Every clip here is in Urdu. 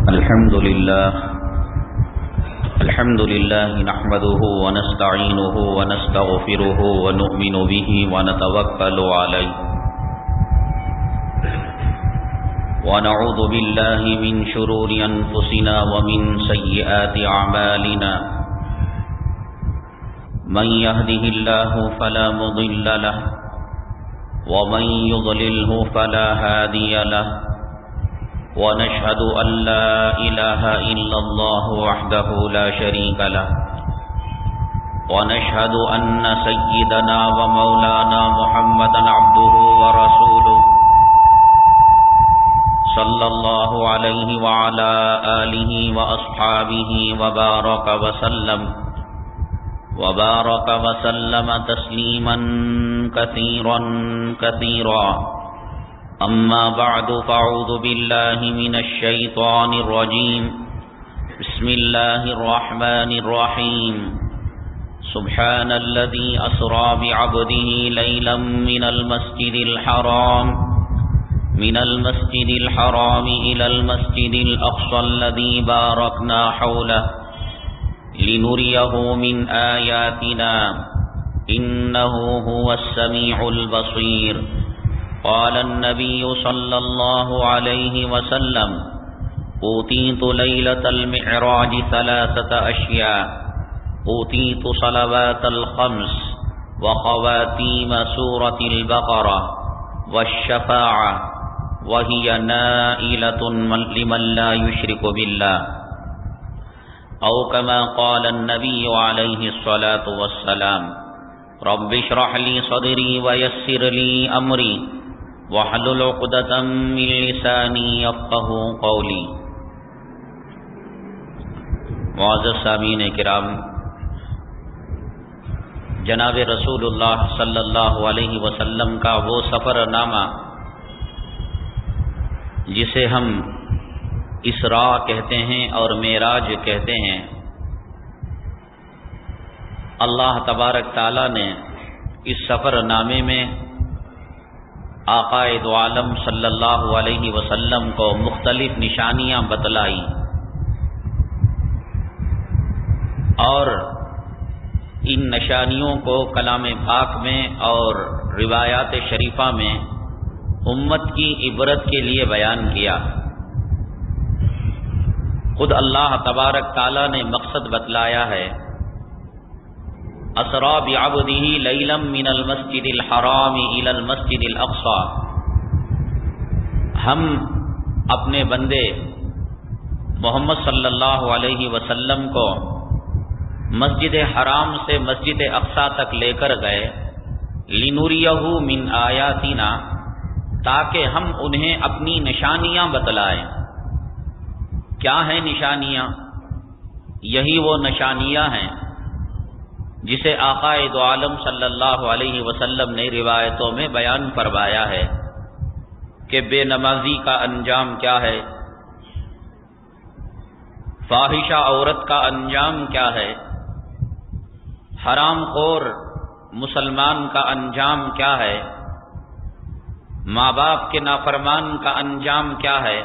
الحمد لله نحمده ونستعينه ونستغفره ونؤمن به ونتوكل عليه ونعوذ بالله من شرور أنفسنا ومن سيئات أعمالنا من يهده الله فلا مضل له ومن يضلله فلا هادي له ونشهد أن لا إله إلا الله وحده لا شريك له ونشهد أن سيدنا ومولانا محمدا عبده ورسوله صلى الله عليه وعلى آله وأصحابه وبارك وسلم تسليما كثيرا أما بعد فأعوذ بالله من الشيطان الرجيم بسم الله الرحمن الرحيم سبحان الذي أسرى بعبده ليلا من المسجد الحرام إلى المسجد الأقصى الذي باركنا حوله لنريه من آياتنا إنه هو السميع البصير قال النبي صلى الله عليه وسلم أوتيت ليلة المعراج 3 أشياء أوتيت صلوات الخمس وخواتيم سورة البقرة والشفاعة وهي نائلة لمن لا يشرك بالله أو كما قال النبي عليه الصلاة والسلام رب اشرح لي صدري ويسر لي أمري واحلل عقدة من لساني يفقهوا قولي۔ معزز سامعین کرام، جناب رسول اللہ صلی اللہ علیہ وسلم کا وہ سفر نامہ جسے ہم اسراء کہتے ہیں اور معراج کہتے ہیں، اللہ تبارک تعالی نے اس سفر نامے میں آقا دو عالم صلی اللہ علیہ وسلم کو مختلف نشانیاں بتلائی اور ان نشانیوں کو کلام پاک میں اور روایات شریفہ میں امت کی عبرت کے لیے بیان کیا۔ خود اللہ تبارک تعالی نے مقصد بتلایا ہے، اسرا بعبدہ لیلا من المسجد الحرام الى المسجد الاقصى، ہم اپنے بندے محمد صلی اللہ علیہ وسلم کو مسجد حرام سے مسجد اقصی تک لے کر گئے، لنریہ من آیاتنا، تاکہ ہم انہیں اپنی نشانیاں بتلائیں۔ کیا ہیں نشانیاں؟ یہی وہ نشانیاں ہیں جسے آقا دو عالم صلی اللہ علیہ وسلم نے روایتوں میں بیان فرمایا ہے کہ بے نمازی کا انجام کیا ہے، فاحشہ عورت کا انجام کیا ہے، حرام خور مسلمان کا انجام کیا ہے، ماں باپ کے نافرمان کا انجام کیا ہے۔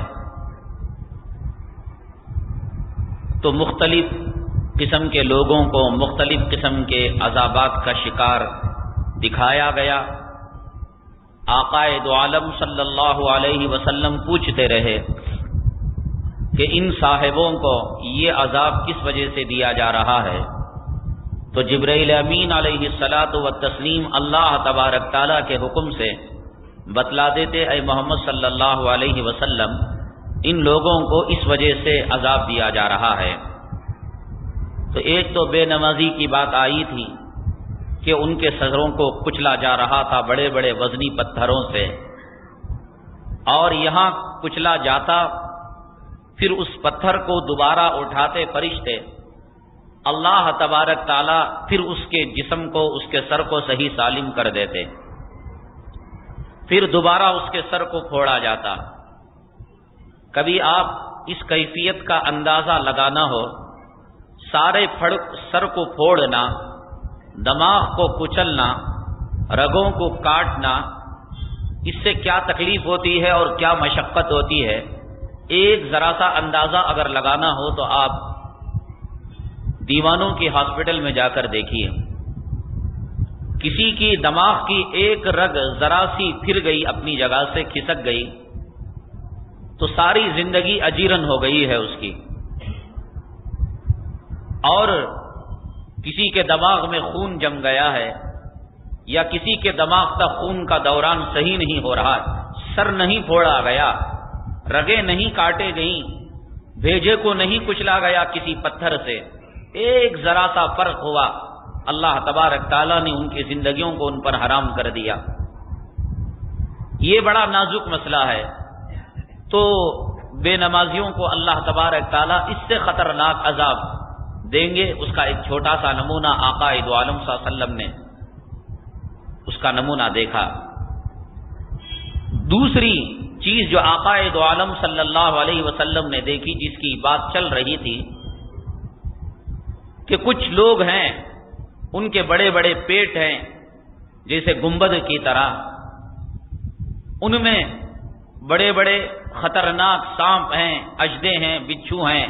تو مختلف قسم کے لوگوں کو مختلف قسم کے عذابات کا شکار دکھایا گیا۔ آقا دو عالم صلی اللہ علیہ وسلم پوچھتے رہے کہ ان صاحبوں کو یہ عذاب کس وجہ سے دیا جا رہا ہے، تو جبرائیل امین علیہ الصلاۃ والتسلیم اللہ تبارک تعالیٰ کے حکم سے بتلا دیتے، اے محمد صلی اللہ علیہ وسلم، ان لوگوں کو اس وجہ سے عذاب دیا جا رہا ہے۔ تو ایک تو بے نمازی کی بات آئی تھی کہ ان کے سروں کو کچلا جا رہا تھا بڑے بڑے وزنی پتھروں سے، اور یہاں کچلا جاتا پھر اس پتھر کو دوبارہ اٹھاتے فرشتے، اللہ تبارک تعالیٰ پھر اس کے جسم کو، اس کے سر کو صحیح سالم کر دیتے، پھر دوبارہ اس کے سر کو پھوڑا جاتا۔ کبھی آپ اس کیفیت کا اندازہ لگانا ہو، سارے سر کو پھوڑنا، دماغ کو کچلنا، رگوں کو کاٹنا، اس سے کیا تکلیف ہوتی ہے اور کیا مشقت ہوتی ہے، ایک ذرا سا اندازہ اگر لگانا ہو تو آپ دیوانوں کی ہاسپٹل میں جا کر دیکھیے، کسی کی دماغ کی ایک رگ ذرا سی پھر گئی، اپنی جگہ سے کھسک گئی تو ساری زندگی اجیرن ہو گئی ہے اس کی. اور کسی کے دماغ میں خون جم گیا ہے، یا کسی کے دماغ تک خون کا دوران صحیح نہیں ہو رہا، سر نہیں پھوڑا گیا، رگیں نہیں کاٹے گئیں، بھیجے کو نہیں کچلا گیا کسی پتھر سے، ایک ذرا سا فرق ہوا، اللہ تبارک تعالیٰ نے ان کی زندگیوں کو ان پر حرام کر دیا. یہ بڑا نازک مسئلہ ہے. تو بے نمازیوں کو اللہ تبارک تعالیٰ اس سے خطرناک عذاب دیں گے. اس کا ایک چھوٹا سا نمونہ آقا دو عالم صلی اللہ علیہ وسلم نے اس کا نمونہ دیکھا. دوسری چیز جو آقا دو عالم صلی اللہ علیہ وسلم نے دیکھی، جس کی بات چل رہی تھی کہ کچھ لوگ ہیں ان کے بڑے بڑے پیٹ ہیں جیسے گنبد کی طرح، ان میں بڑے بڑے خطرناک سانپ ہیں، اژدے ہیں، بچھو ہیں،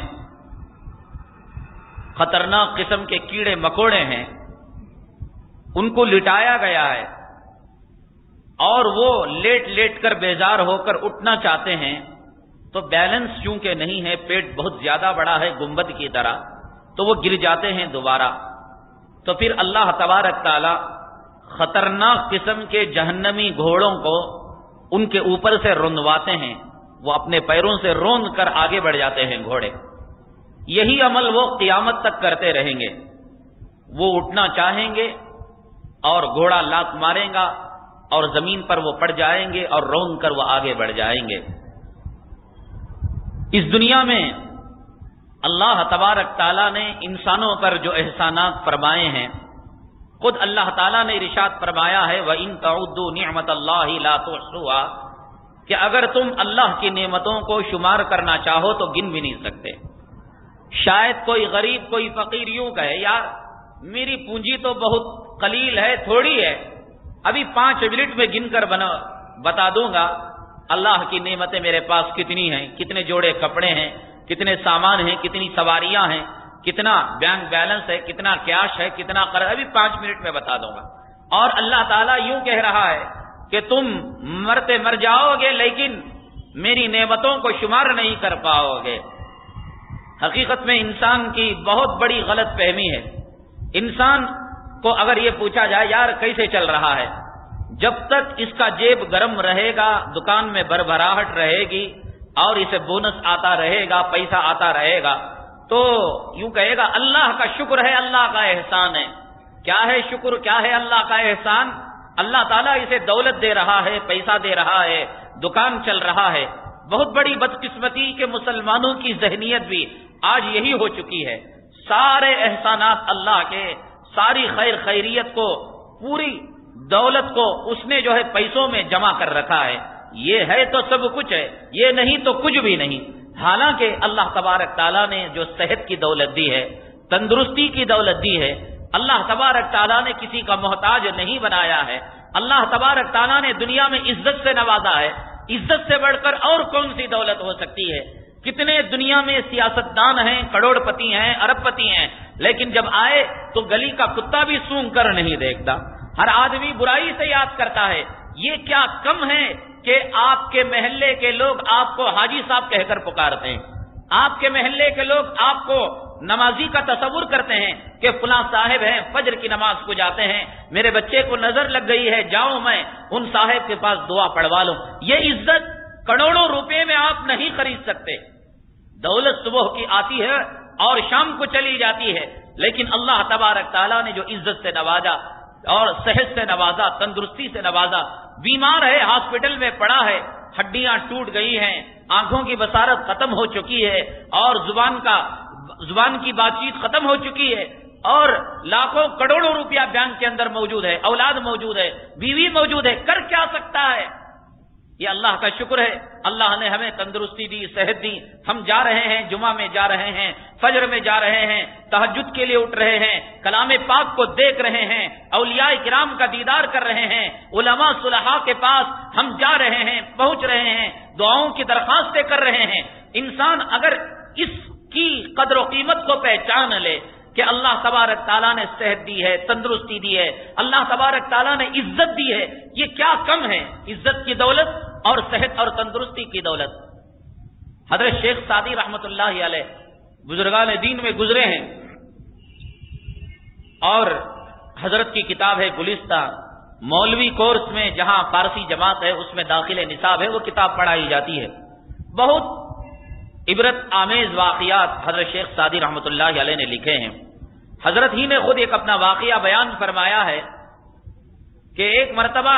خطرناک قسم کے کیڑے مکوڑے ہیں. ان کو لٹایا گیا ہے اور وہ لیٹ لیٹ کر بیزار ہو کر اٹھنا چاہتے ہیں تو بیلنس چونکہ نہیں ہے، پیٹ بہت زیادہ بڑا ہے گنبد کی طرح، تو وہ گر جاتے ہیں دوبارہ. تو پھر اللہ تبارک تعالی خطرناک قسم کے جہنمی گھوڑوں کو ان کے اوپر سے رونواتے ہیں، وہ اپنے پیروں سے روند کر آگے بڑھ جاتے ہیں گھوڑے. یہی عمل وہ قیامت تک کرتے رہیں گے. وہ اٹھنا چاہیں گے اور گھوڑا لات مارے گا اور زمین پر وہ پڑ جائیں گے اور روند کر وہ آگے بڑھ جائیں گے. اس دنیا میں اللہ تبارک تعالیٰ نے انسانوں پر جو احسانات فرمائے ہیں، خود اللہ تعالیٰ نے ارشاد فرمایا ہے وَإِن تَعُدُّوا نِعْمَتَ اللَّهِ لَا تُحْصُوهَا، کہ اگر تم اللہ کی نعمتوں کو شمار کرنا چاہو تو گن بھی نہیں سکتے. شاید کوئی غریب، کوئی فقیر یوں کہے یار میری پونجی تو بہت قلیل ہے، تھوڑی ہے، ابھی 5 منٹ میں گن کر بتا دوں گا اللہ کی نعمتیں میرے پاس کتنی ہیں، کتنے جوڑے کپڑے ہیں، کتنے سامان ہیں، کتنی سواریاں ہیں، کتنا بینک بیلنس ہے، کتنا کیش ہے، کتنا قرض، ابھی 5 منٹ میں بتا دوں گا. اور اللہ تعالیٰ یوں کہہ رہا ہے کہ تم مرتے مر جاؤ گے لیکن میری نعمتوں کو شمار نہیں کر پاؤ گے. حقیقت میں انسان کی بہت بڑی غلط فہمی ہے. انسان کو اگر یہ پوچھا جائے یار کیسے چل رہا ہے، جب تک اس کا جیب گرم رہے گا، دکان میں بھربھراہٹ رہے گی اور اسے بونس آتا رہے گا، پیسہ آتا رہے گا، تو یوں کہے گا اللہ کا شکر ہے، اللہ کا احسان ہے. کیا ہے شکر، کیا ہے اللہ کا احسان؟ اللہ تعالیٰ اسے دولت دے رہا ہے، پیسہ دے رہا ہے، دکان چل رہا ہے. بہت بڑی بدقسمتی کہ مسلمانوں کی ذہنیت بھی آج یہی ہو چکی ہے. سارے احسانات اللہ کے، ساری خیر خیریت کو، پوری دولت کو اس نے جو ہے پیسوں میں جمع کر رکھا ہے. یہ ہے تو سب کچھ ہے، یہ نہیں تو کچھ بھی نہیں. حالانکہ اللہ تبارک تعالیٰ نے جو صحت کی دولت دی ہے، تندرستی کی دولت دی ہے، اللہ تبارک تعالیٰ نے کسی کا محتاج نہیں بنایا ہے. اللہ تبارک تعالیٰ نے دنیا میں عزت سے نوازا ہے. عزت سے بڑھ کر اور کون سی دولت ہو سکتی ہے؟ کتنے دنیا میں سیاستدان ہیں، کروڑ پتی ہیں، ارب پتی ہیں، لیکن جب آئے تو گلی کا کتا بھی سونگ کر نہیں دیکھتا. ہر آدمی برائی سے یاد کرتا ہے. یہ کیا کم ہے کہ آپ کے محلے کے لوگ آپ کو حاجی صاحب کہہ کر پکارتے ہیں، آپ کے محلے کے لوگ آپ کو نمازی کا تصور کرتے ہیں کہ فلاں صاحب ہیں، فجر کی نماز کو جاتے ہیں، میرے بچے کو نظر لگ گئی ہے، جاؤں میں ان صاحب کے پاس دعا پڑھوا لوں. یہ عزت کروڑوں روپے میں آپ نہیں خرید سکتے. دولت صبح کی آتی ہے اور شام کو چلی جاتی ہے، لیکن اللہ تبارک تعالیٰ نے جو عزت سے نوازا اور صحت سے نوازا، تندرستی سے نوازا، بیمار ہے، ہاسپٹل میں پڑا ہے، ہڈیاں ٹوٹ گئی ہیں، آنکھوں کی بصارت ختم ہو چکی ہے اور زبان کی بات چیت ختم ہو چکی ہے، اور لاکھوں کروڑوں روپیہ بینک کے اندر موجود ہے، اولاد موجود ہے، بیوی موجود ہے، کر کیا سکتا ہے؟ یہ اللہ کا شکر ہے. اللہ نے ہمیں تندرستی دی، صحت دی. ہم جا رہے ہیں، جمعہ میں جا رہے ہیں، فجر میں جا رہے ہیں، تہجد کے لیے اٹھ رہے ہیں، کلام پاک کو دیکھ رہے ہیں، اولیاء کرام کا دیدار کر رہے ہیں، علماء صلحاء کے پاس ہم جا رہے ہیں، پہنچ رہے ہیں، دعاؤں کی درخواستیں کر رہے ہیں. انسان اگر اس کی قدر و قیمت کو پہچان لے کہ اللہ تبارک تعالیٰ نے صحت دی ہے، تندرستی دی ہے، اللہ تبارک تعالیٰ نے عزت دی ہے، یہ کیا کم ہے عزت کی دولت اور صحت اور تندرستی کی دولت۔ حضرت شیخ سعدی رحمت اللہ علیہ بزرگان دین میں گزرے ہیں، اور حضرت کی کتاب ہے گلستہ، مولوی کورس میں جہاں فارسی جماعت ہے اس میں داخل نصاب ہے، وہ کتاب پڑھائی جاتی ہے۔ بہت عبرت آمیز واقعات حضرت شیخ سعدی رحمت اللہ علیہ نے لکھے ہیں۔ حضرت ہی نے خود ایک اپنا واقعہ بیان فرمایا ہے کہ ایک مرتبہ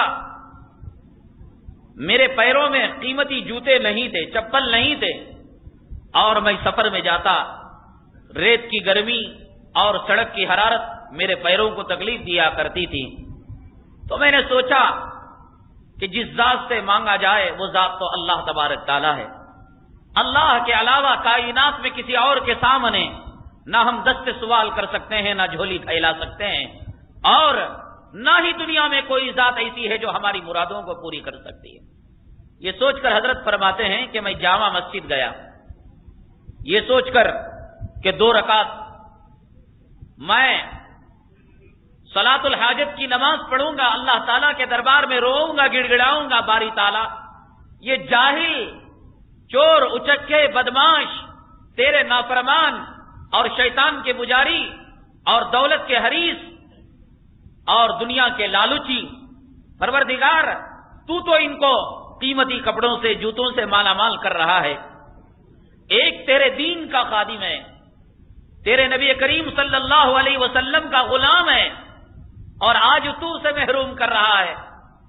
میرے پیروں میں قیمتی جوتے نہیں تھے، چپل نہیں تھے، اور میں سفر میں جاتا، ریت کی گرمی اور سڑک کی حرارت میرے پیروں کو تکلیف دیا کرتی تھی، تو میں نے سوچا کہ جس ذات سے مانگا جائے وہ ذات تو اللہ تبارک تعالیٰ ہے، اللہ کے علاوہ کائنات میں کسی اور کے سامنے نہ ہم دست سوال کر سکتے ہیں، نہ جھولی پھیلا سکتے ہیں، اور نہ ہی دنیا میں کوئی ذات ایسی ہے جو ہماری مرادوں کو پوری کر سکتی ہے۔ یہ سوچ کر حضرت فرماتے ہیں کہ میں جامع مسجد گیا، یہ سوچ کر کہ 2 رکعت میں صلاۃ الحاجت کی نماز پڑھوں گا، اللہ تعالیٰ کے دربار میں روؤں گا، گڑ گڑاؤں گا، باری تعالیٰ یہ جاہل، چور، اچکے، بدماش، تیرے نافرمان اور شیطان کے پجاری اور دولت کے حریص اور دنیا کے لالچی، پروردگار تو ان کو قیمتی کپڑوں سے، جوتوں سے مالا مال کر رہا ہے، ایک تیرے دین کا خادم ہے، تیرے نبی کریم صلی اللہ علیہ وسلم کا غلام ہے، اور آج تو سے محروم کر رہا ہے۔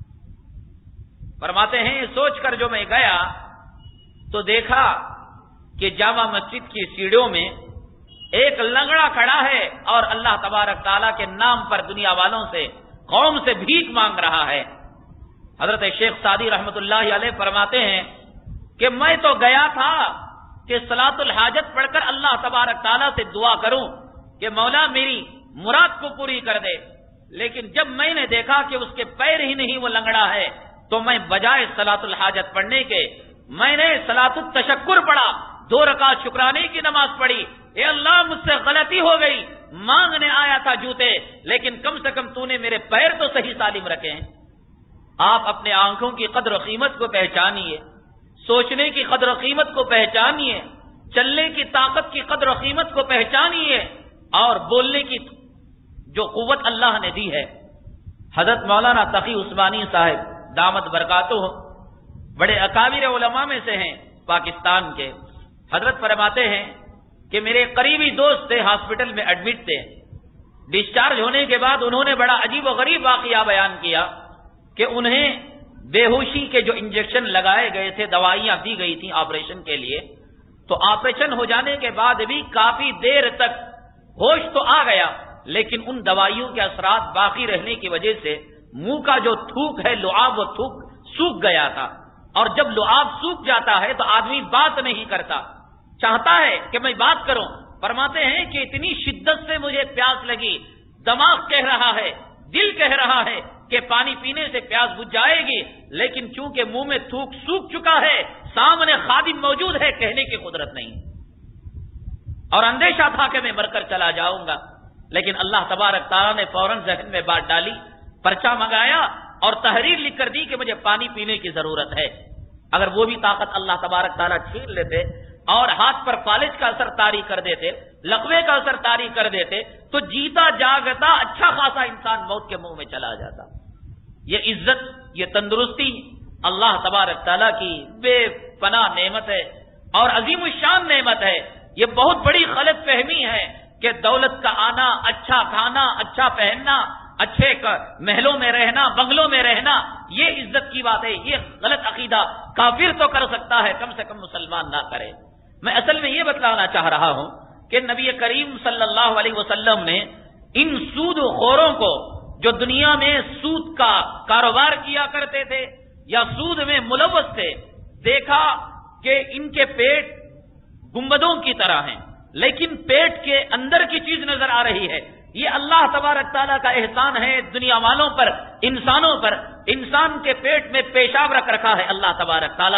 فرماتے ہیں سوچ کر جو میں گیا تو دیکھا کہ جامع مسجد کی سیڑھیوں میں ایک لنگڑا کھڑا ہے اور اللہ تبارک تعالیٰ کے نام پر دنیا والوں سے، قوم سے بھیک مانگ رہا ہے۔ حضرت شیخ سعدی رحمت اللہ علیہ فرماتے ہیں کہ میں تو گیا تھا کہ صلاۃ الحاجت پڑھ کر اللہ تبارک تعالیٰ سے دعا کروں کہ مولا میری مراد کو پوری کر دے، لیکن جب میں نے دیکھا کہ اس کے پیر ہی نہیں وہ لنگڑا ہے تو میں بجائے صلاۃ الحاجت پڑھنے کے میں نے صلاۃ التشکر پڑھا، 2 رکعت شکرانے کی نماز پڑھی۔ اے اللہ مجھ سے غلطی ہو گئی، مانگنے آیا تھا جوتے، لیکن کم سے کم تو نے میرے پیر تو صحیح سالم رکھے ہیں۔ آپ اپنے آنکھوں کی قدر و قیمت کو پہچانیے، سوچنے کی قدر و قیمت کو پہچانیے، چلنے کی طاقت کی قدر و قیمت کو پہچانیے، اور بولنے کی جو قوت اللہ نے دی ہے۔ حضرت مولانا تقی عثمانی صاحب دامت برکاتہ بڑے اکابر علماء میں سے ہیں پاکستان کے۔ حضرت فرماتے ہیں کہ میرے قریبی دوست تھے، ہاسپٹل میں ایڈمٹ تھے، ڈسچارج ہونے کے بعد انہوں نے بڑا عجیب و غریب واقعہ بیان کیا کہ انہیں بے ہوشی کے جو انجیکشن لگائے گئے تھے، دوائیاں دی گئی تھیں آپریشن کے لیے، تو آپریشن ہو جانے کے بعد بھی کافی دیر تک ہوش تو آ گیا، لیکن ان دوائیوں کے اثرات باقی رہنے کی وجہ سے منہ کا جو تھوک ہے، لعاب، وہ تھوک سوکھ گیا تھا، اور جب لعاب سوکھ جاتا ہے تو آدمی بات نہیں کرتا، چاہتا ہے کہ میں بات کروں۔ فرماتے ہیں کہ اتنی شدت سے مجھے پیاس لگی، دماغ کہہ رہا ہے، دل کہہ رہا ہے کہ پانی پینے سے پیاس بجھ جائے گی، لیکن چونکہ منہ میں تھوک سوکھ چکا ہے، سامنے خادم موجود ہے، کہنے کی قدرت نہیں، اور اندیشہ تھا کہ میں مر کر چلا جاؤں گا، لیکن اللہ تبارک تعالیٰ نے فوراً ذہن میں بات ڈالی، پرچہ منگایا اور تحریر لکھ کر دی کہ مجھے پانی پینے کی ضرورت ہے۔ اگر وہ بھی طاقت اللہ تبارک تعالیٰ چھین لیتے اور ہاتھ پر فالج کا اثر طاری کر دیتے، لقوے کا اثر طاری کر دیتے، تو جیتا جاگتا اچھا خاصا انسان موت کے منہ میں چلا جاتا۔ یہ عزت، یہ تندرستی اللہ تبارک تعالیٰ کی بے پناہ نعمت ہے اور عظیم الشان نعمت ہے۔ یہ بہت بڑی غلط فہمی ہے کہ دولت کا آنا، اچھا کھانا، اچھا پہننا، اچھے محلوں میں رہنا، بنگلوں میں رہنا، یہ عزت کی بات ہے۔ یہ غلط عقیدہ کافر تو کر سکتا ہے، کم سے کم مسلمان نہ کرے۔ میں اصل میں یہ بتلانا چاہ رہا ہوں کہ نبی کریم صلی اللہ علیہ وسلم نے ان سود خوروں کو جو دنیا میں سود کا کاروبار کیا کرتے تھے یا سود میں ملوث تھے، دیکھا کہ ان کے پیٹ گنبدوں کی طرح ہیں، لیکن پیٹ کے اندر کی چیز نظر آ رہی ہے۔ یہ اللہ تبارک تعالیٰ کا احسان ہے دنیا والوں پر، انسانوں پر۔ انسان کے پیٹ میں پیشاب رکھ رکھا ہے اللہ تبارک تعالیٰ نے،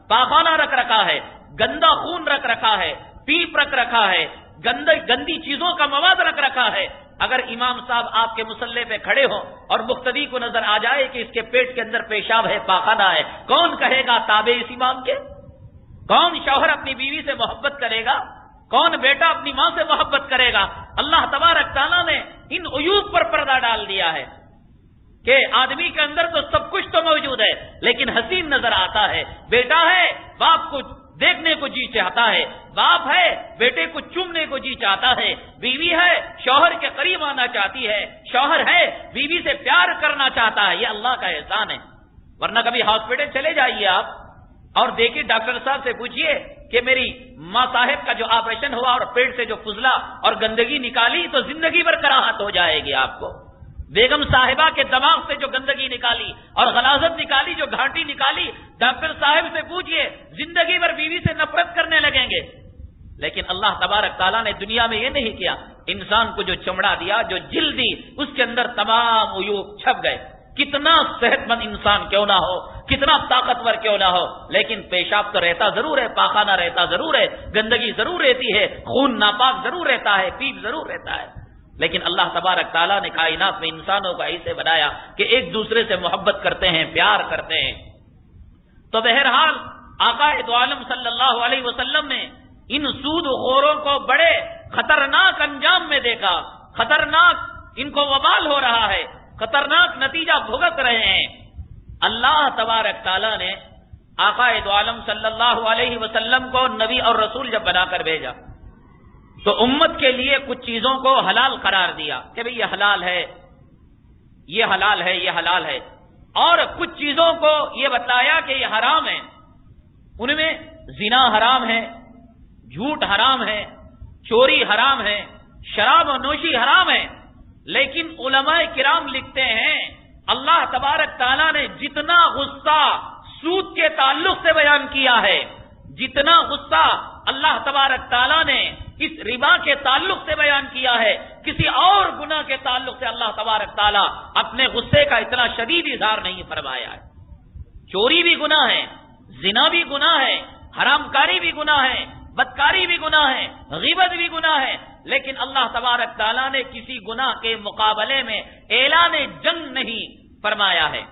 پاخانہ رکھ رکھا ہے، گندا خون رکھ رکھا ہے، پیپ رکھ رکھا ہے، گندی چیزوں کا مواد رکھ رکھا ہے، اگر امام صاحب آپ کے مصلی پہ کھڑے ہو اور مقتدی کو نظر آ جائے کہ اس کے پیٹ کے اندر پیشاب ہے، پاخانہ ہے، کون کہے گا تابع اس امام کے؟ کون شوہر اپنی بیوی سے محبت کرے گا؟ کون بیٹا اپنی ماں سے محبت کرے گا؟ اللہ تبارک تعالیٰ نے ان عیوب پر پردہ ڈال دیا ہے کہ آدمی کے اندر تو سب کچھ تو موجود ہے لیکن حسین نظر آتا ہے۔ بیٹا ہے، باپ کو دیکھنے کو جی چاہتا ہے، باپ ہے، بیٹے کو چومنے کو جی چاہتا ہے، بیوی ہے، شوہر کے قریب آنا چاہتی ہے، شوہر ہے، بیوی سے پیار کرنا چاہتا ہے۔ یہ اللہ کا احسان ہے۔ ورنہ کبھی ہاسپٹل چلے جائیے آپ اور دیکھیے، ڈاکٹر صاحب سے پوچھئے کہ میری ماں صاحب کا جو آپریشن ہوا اور پیٹ سے جو فضلہ اور گندگی نکالی تو زندگی بھر کراہت ہو جائے گی آپ کو۔ بیگم صاحبہ کے دماغ سے جو گندگی نکالی اور غلاظت نکالی، جو گھاٹی نکالی، ڈاکٹر صاحب سے پوچھئے زندگی بھر بیوی سے نفرت کرنے لگیں گے۔ لیکن اللہ تبارک تعالیٰ نے دنیا میں یہ نہیں کیا، انسان کو جو چمڑا دیا، جو جلد دی، اس کے اندر تمام عیوب چھپ گئے۔ کتنا صحت مند انسان کیوں نہ ہو، کتنا طاقتور کیوں نہ ہو، لیکن پیشاب تو رہتا ضرور ہے، پاخانہ رہتا ضرور ہے، گندگی ضرور رہتی ہے، خون ناپاک ضرور رہتا ہے، پیپ ضرور رہتا ہے۔ لیکن اللہ تبارک تعالیٰ نے کائنات میں انسانوں کو ایسے بنایا کہ ایک دوسرے سے محبت کرتے ہیں، پیار کرتے ہیں۔ تو بہرحال آقا دو عالم صلی اللہ علیہ وسلم نے ان سود خوروں کو بڑے خطرناک انجام میں دیکھا، خطرناک ان کو وبال ہو رہا ہے، خطرناک نتیجہ بھگت رہے ہیں۔ اللہ تبارک تعالیٰ نے آقا دو عالم صلی اللہ علیہ وسلم کو نبی اور رسول جب بنا کر بھیجا تو امت کے لیے کچھ چیزوں کو حلال قرار دیا کہ بھئی یہ حلال ہے، یہ حلال ہے، یہ حلال ہے، اور کچھ چیزوں کو یہ بتلایا کہ یہ حرام ہے۔ ان میں زنا حرام ہے، جھوٹ حرام ہے، چوری حرام ہے، شراب و نوشی حرام ہے۔ لیکن علماء کرام لکھتے ہیں اللہ تبارک تعالیٰ نے جتنا غصہ سود کے تعلق سے بیان کیا ہے، جتنا غصہ اللہ تبارک تعالیٰ نے اس ربا کے تعلق سے بیان کیا ہے، کسی اور گناہ کے تعلق سے اللہ تبارک تعالیٰ اپنے غصے کا اتنا شدید اظہار نہیں فرمایا ہے۔ چوری بھی گناہ ہے، زنا بھی گناہ ہے، حرام کاری بھی گناہ ہے، بدکاری بھی گناہ ہے، غیبت بھی گناہ ہے، لیکن اللہ تبارک تعالیٰ نے کسی گناہ کے مقابلے میں اعلان جنگ نہیں فرمایا ہے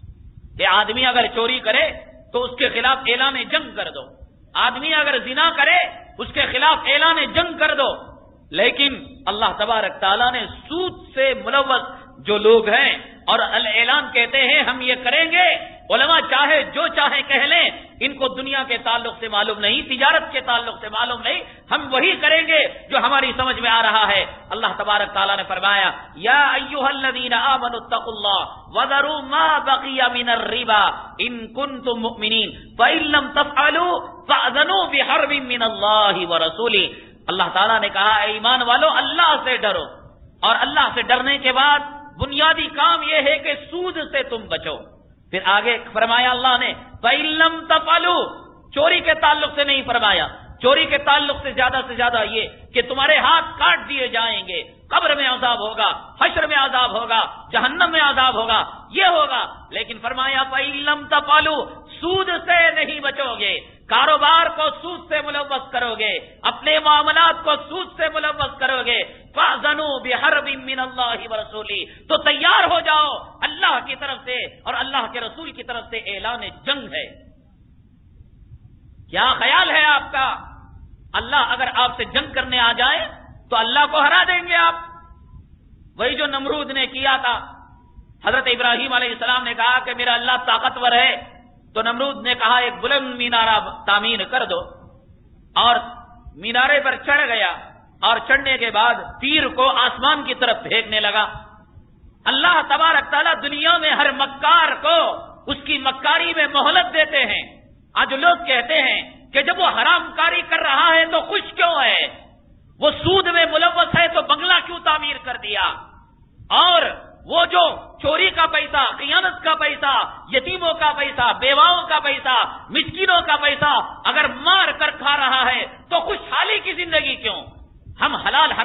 کہ آدمی اگر چوری کرے تو اس کے خلاف اعلان جنگ کر دو، آدمی اگر زنا کرے اس کے خلاف اعلان جنگ کر دو۔ لیکن اللہ تبارک تعالیٰ نے سود سے ملوث جو لوگ ہیں اور اعلان کہتے ہیں ہم یہ کریں گے، علماء چاہے جو چاہے کہہ لیں، ان کو دنیا کے تعلق سے معلوم نہیں، تجارت کے تعلق سے معلوم نہیں، ہم وہی کریں گے جو ہماری سمجھ میں آ رہا ہے۔ اللہ تبارک تعالیٰ نے فرمایا یا ایھا الذین آمنوا اتقوا اللہ وذروا ما بقی من الربا ان کنتم مؤمنین فإن لم تفعلوا فأذنوا بحرب من اللہ ورسولہ۔ اللہ تعالیٰ نے کہا اے ایمان والو، اللہ سے ڈرو، اور اللہ سے ڈرنے کے بعد بنیادی کام یہ ہے کہ سود سے تم بچو۔ پھر آگے فرمایا اللہ نے فَإِن لَّمْ تَفْعَلُوا، چوری کے تعلق سے نہیں فرمایا، چوری کے تعلق سے زیادہ یہ کہ تمہارے ہاتھ کاٹ دیے جائیں گے، قبر میں عذاب ہوگا، حشر میں عذاب ہوگا، جہنم میں عذاب ہوگا، یہ ہوگا۔ لیکن فرمایا فَإِن لَّمْ تَفْعَلُوا، سود سے نہیں بچو گے، کاروبار کو سود سے ملوث کرو گے، اپنے معاملات کو سود سے ملوث کرو گے، فَأْذَنُوا بِحَرْبٍ مِّنَ اللَّهِ وَرَسُولِهِ، تو تیار ہو جاؤ، اللہ کی طرف سے اور اللہ کے رسول کی طرف سے اعلان جنگ ہے۔ کیا خیال ہے آپ کا؟ اللہ اگر آپ سے جنگ کرنے آ جائے تو اللہ کو ہرا دیں گے آپ؟ وہی جو نمرود نے کیا تھا، حضرت ابراہیم علیہ السلام نے کہا کہ میرا اللہ طاقتور ہے، تو نمرود نے کہا ایک بلند مینارہ تعمیر کر دو، اور مینارے پر چڑھ گیا، اور چڑھنے کے بعد تیر کو آسمان کی طرف پھینکنے لگا۔ اللہ تبارک تعالیٰ دنیا میں ہر مکار کو اس کی مکاری میں مہلت دیتے ہیں۔ آج لوگ کہتے ہیں کہ جب وہ حرام کاری کر رہا ہے تو خوش کیوں ہے، وہ سود میں ملوث ہے تو بنگلہ کیوں تعمیر کر دیا، اور وہ جو چوری کا پیسہ، خیانت کا پیسہ، یتیموں کا پیسہ، بیواؤں کا پیسہ، مسکینوں کا پیسہ اگر مار کر کھا رہا ہے تو خوشحالی کی زندگی کیوں؟ ہم حلال حرام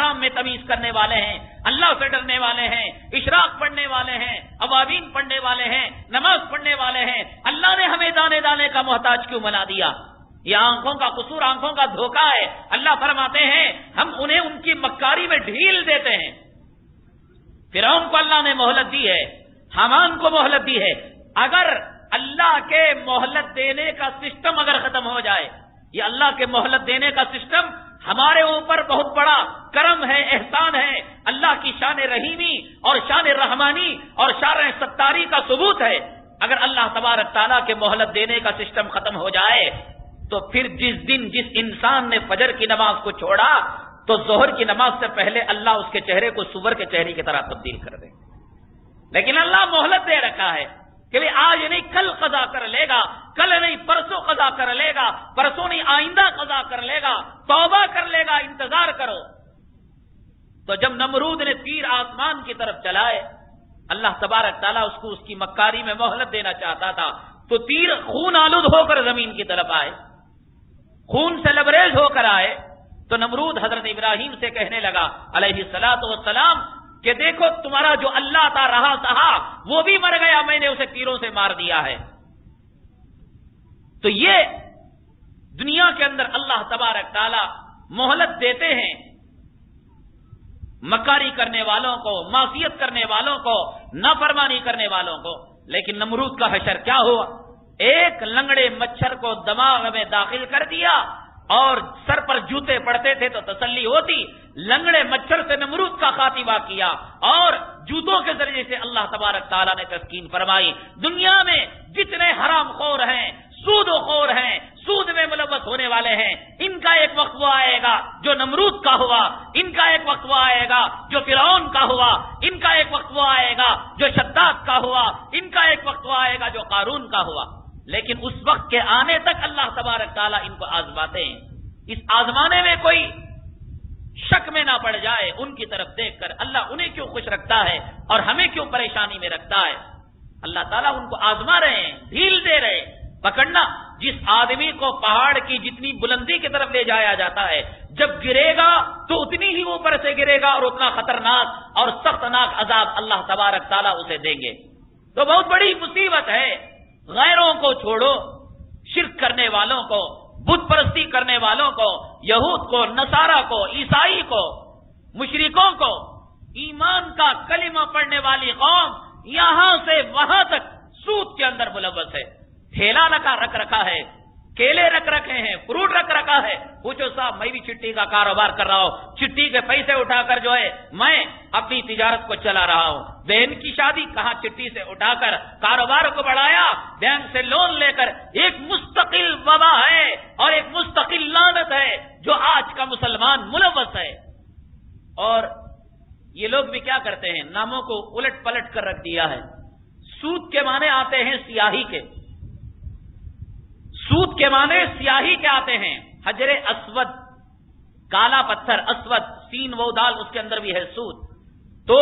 حرام میں تمیز کرنے والے ہیں، اللہ سے ڈرنے والے ہیں، اشراق پڑھنے والے ہیں، اوابین پڑھنے والے ہیں، نماز پڑھنے والے ہیں، اللہ نے ہمیں دانے دانے کا محتاج کیوں بنا دیا؟ یہ آنکھوں کا قصور، آنکھوں کا دھوکہ ہے۔ اللہ فرماتے ہیں ہم انہیں ان کی مکاری میں ڈھیل دیتے ہیں۔ فرعون کو اللہ نے مہلت دی ہے، حامان کو مہلت دی ہے۔ اگر اللہ کے مہلت دینے کا سسٹم اگر ختم ہو جائے، یہ اللہ کے مہلت دینے کا سسٹم ہمارے اوپر بہت بڑا کرم ہے، احسان ہے، اللہ کی شان رحیمی اور شان رحمانی اور شان ستاری کا ثبوت ہے۔ اگر اللہ تبارک تعالیٰ کے مہلت دینے کا سسٹم ختم ہو جائے تو پھر جس انسان نے فجر کی نماز کو چھوڑا تو ظہر کی نماز سے پہلے اللہ اس کے چہرے کو سور کے چہرے کی طرح تبدیل کر دے۔ لیکن اللہ مہلت دے رکھا ہے کہ آج نہیں کل قضا کر لے گا، کل نہیں پرسوں قضا کر لے گا، پرسوں نہیں آئندہ قضا کر لے گا، توبہ کر لے گا، انتظار کرو۔ تو جب نمرود نے تیر آسمان کی طرف چلائے، اللہ تبارک تعالیٰ اس کو اس کی مکاری میں مہلت دینا چاہتا تھا، تو تیر خون آلود ہو کر زمین کی طرف آئے، خون سے لبریز ہو کر آئے۔ تو نمرود حضرت ابراہیم سے کہنے لگا علیہ الصلوۃ والسلام کہ دیکھو تمہارا جو اللہ تا رہا سہا وہ بھی مر گیا، میں نے اسے تیروں سے مار دیا ہے۔ تو یہ دنیا کے اندر اللہ تبارک تعالی مہلت دیتے ہیں مکاری کرنے والوں کو، معصیت کرنے والوں کو، نافرمانی کرنے والوں کو۔ لیکن نمرود کا حشر کیا ہوا؟ ایک لنگڑے مچھر کو دماغ میں داخل کر دیا، اور سر پر جوتے پڑتے تھے تو تسلی ہوتی، لنگڑے مچھر سے نمرود کا خاتمہ کیا، اور جوتوں کے ذریعے سے اللہ تبارک تعالیٰ نے تسکین فرمائی۔ دنیا میں جتنے حرام خور ہیں، سود و خور ہیں، سود میں ملوث ہونے والے ہیں، ان کا ایک وقت وہ آئے گا جو نمرود کا ہوا، ان کا ایک وقت وہ آئے گا جو فرعون کا ہوا، ان کا ایک وقت وہ آئے گا جو شداد کا ہوا، ان کا ایک وقت وہ آئے گا جو قارون کا ہوا۔ لیکن اس وقت کے آنے تک اللہ تبارک تعالیٰ ان کو آزماتے ہیں۔ اس آزمانے میں کوئی شک میں نہ پڑ جائے، ان کی طرف دیکھ کر اللہ انہیں کیوں خوش رکھتا ہے اور ہمیں کیوں پریشانی میں رکھتا ہے؟ اللہ تعالیٰ ان کو آزما رہے ہیں، ڈھیل دے رہے ہیں۔ پکڑنا، جس آدمی کو پہاڑ کی جتنی بلندی کی طرف لے جایا جاتا ہے، جب گرے گا تو اتنی ہی اوپر سے گرے گا اور اتنا خطرناک اور سختناک عذاب اللہ تبارک تعالیٰ اسے دیں گے۔ تو بہت بڑی مصیبت ہے۔ غیروں کو چھوڑو، شرک کرنے والوں کو، بت پرستی کرنے والوں کو، یہود کو، نصارہ کو، عیسائی کو، مشرکوں کو، ایمان کا کلمہ پڑھنے والی قوم یہاں سے وہاں تک سود کے اندر ملوث ہے۔ ٹھیلا رکھ رکھا ہے، کیلے رکھ رکھے ہیں، فروٹ رکھ رکھا ہے۔ پوچھو صاحب میں بھی چٹی کا کاروبار کر رہا ہوں، چٹی کے پیسے اٹھا کر جو ہے میں اپنی تجارت کو چلا رہا ہوں۔ بہن کی شادی کہاں چٹی سے اٹھا کر کاروبار کو بڑھایا، بینک سے لون لے کر۔ ایک مستقل وبا ہے اور ایک مستقل لعنت ہے جو آج کا مسلمان ملوث ہے۔ اور یہ لوگ بھی کیا کرتے ہیں، ناموں کو الٹ پلٹ کر رکھ دیا ہے۔ سود کے معنی آتے ہیں سیاہی کے، سود کے معنی سیاہی کے آتے ہیں۔ حجر اسود، کالا پتھر، اسود سین و دال، اس کے اندر بھی ہے سود۔ تو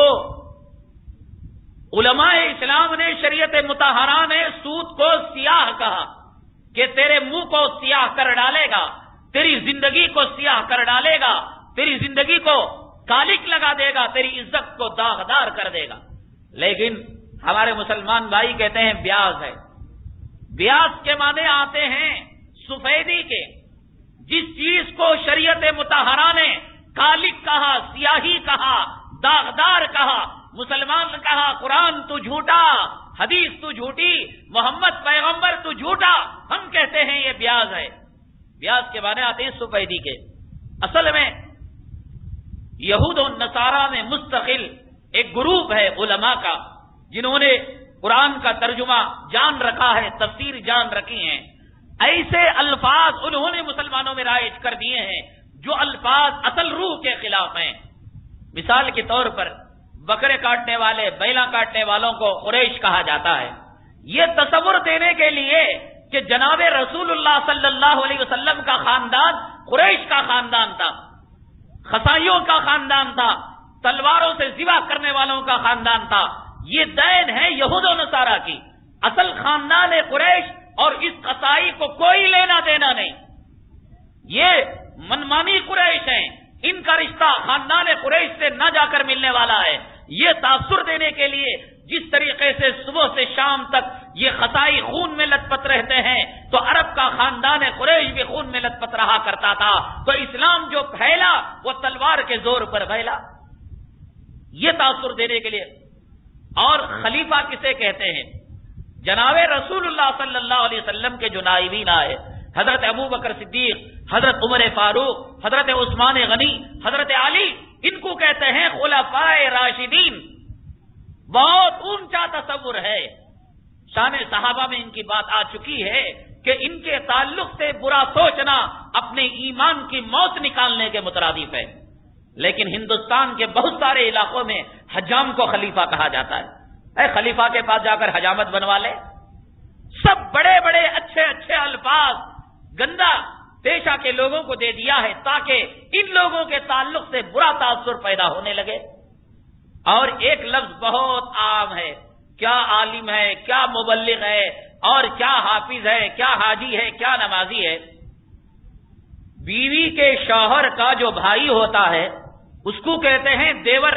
علماء اسلام نے، شریعت مطہرہ نے سود کو سیاہ کہا کہ تیرے منہ کو سیاہ کر ڈالے گا، تیری زندگی کو سیاہ کر ڈالے گا، تیری زندگی کو کالک لگا دے گا، تیری عزت کو داغدار کر دے گا۔ لیکن ہمارے مسلمان بھائی کہتے ہیں بیاض ہے۔ بیاض کے معنی آتے ہیں سفیدی کے۔ جس چیز کو شریعت مطہرہ نے کالک کہا، سیاہی کہا، داغدار کہا، مسلمان نے کہا قرآن تو جھوٹا، حدیث تو جھوٹی، محمد پیغمبر تو جھوٹا، ہم کہتے ہیں یہ بیاض ہے۔ بیاض کے معنی آتے ہیں سفیدی کے۔ اصل میں یہود و نصارہ میں مستقل ایک گروپ ہے علماء کا، جنہوں نے قرآن کا ترجمہ جان رکھا ہے، تفسیر جان رکھی ہیں۔ ایسے الفاظ انہوں نے مسلمانوں میں رائج کر دیے ہیں جو الفاظ اصل روح کے خلاف ہیں۔ مثال کے طور پر بکرے کاٹنے والے، بیلا کاٹنے والوں کو قریش کہا جاتا ہے، یہ تصور دینے کے لیے کہ جناب رسول اللہ صلی اللہ علیہ وسلم کا خاندان قریش کا خاندان تھا، خسائیوں کا خاندان تھا، تلواروں سے ذبح کرنے والوں کا خاندان تھا۔ یہ دین ہے یہود و نصارہ کی۔ اصل خاندان قریش اور اس قصائی کو کوئی لینا دینا نہیں، یہ منمانی قریش ہیں۔ ان ان کا رشتہ خاندان قریش سے نہ جا کر ملنے والا ہے، یہ تاثر دینے کے لیے جس طریقے سے صبح سے شام تک یہ خطائی خون میں لت پت رہتے ہیں، تو عرب کا خاندان قریش بھی خون میں لت پت رہا کرتا تھا، تو اسلام جو پھیلا وہ تلوار کے زور پر پھیلا، یہ تاثر دینے کے لیے۔ اور خلیفہ کسے کہتے ہیں؟ جناب رسول اللہ صلی اللہ علیہ وسلم کے جو نائبین آئے، حضرت ابو بکر صدیق، حضرت عمر فاروق، حضرت عثمان غنی، حضرت علی، ان کو کہتے ہیں خلفائے راشدین۔ بہت اونچا تصور ہے، شان صحابہ میں ان کی بات آ چکی ہے کہ ان کے تعلق سے برا سوچنا اپنے ایمان کی موت نکالنے کے مترادف ہے، لیکن ہندوستان کے بہت سارے علاقوں میں حجام کو خلیفہ کہا جاتا ہے۔ اے خلیفہ کے پاس جا کر حجامت بنوا لے، سب بڑے بڑے اچھے اچھے الفاظ گندا پیشہ کے لوگوں کو دے دیا ہے تاکہ ان لوگوں کے تعلق سے برا تاثر پیدا ہونے لگے۔ اور ایک لفظ بہت عام ہے، کیا عالم ہے، کیا مبلغ ہے، اور کیا حافظ ہے، کیا حاجی ہے، کیا نمازی ہے۔ بیوی کے شوہر کا جو بھائی ہوتا ہے اس کو کہتے ہیں دیور۔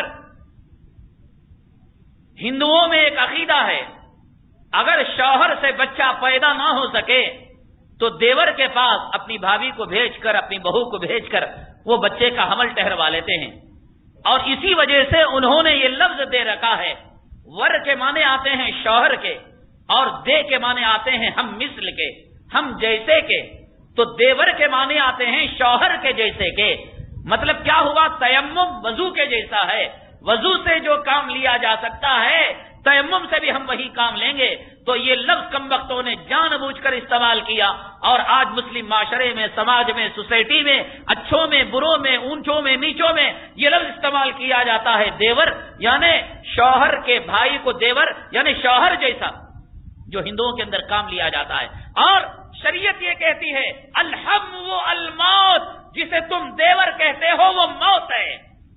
ہندوؤں میں ایک عقیدہ ہے، اگر شوہر سے بچہ پیدا نہ ہو سکے تو دیور کے پاس اپنی بھابھی کو بھیج کر، اپنی بہو کو بھیج کر وہ بچے کا حمل ٹھہروا لیتے ہیں، اور اسی وجہ سے انہوں نے یہ لفظ دے رکھا ہے۔ ور کے معنی آتے ہیں شوہر کے، اور دے کے معنی آتے ہیں ہم مثل کے، ہم جیسے کے، تو دیور کے معنی آتے ہیں شوہر کے جیسے کے۔ مطلب کیا ہوا؟ تیمم وضو کے جیسا ہے، وضو سے جو کام لیا جا سکتا ہے تیمم سے بھی ہم وہی کام لیں گے۔ تو یہ لفظ کم وقتوں نے جان بوجھ کر استعمال کیا، اور آج مسلم معاشرے میں، سماج میں، سوسائٹی میں، اچھوں میں، بروں میں، اونچوں میں، نیچوں میں یہ لفظ استعمال کیا جاتا ہے دیور، یعنی شوہر کے بھائی کو دیور، یعنی شوہر جیسا جو ہندوؤں کے اندر کام لیا جاتا ہے۔ اور شریعت یہ کہتی ہے الحم و الموت، جسے تم دیور کہتے ہو وہ موت ہے۔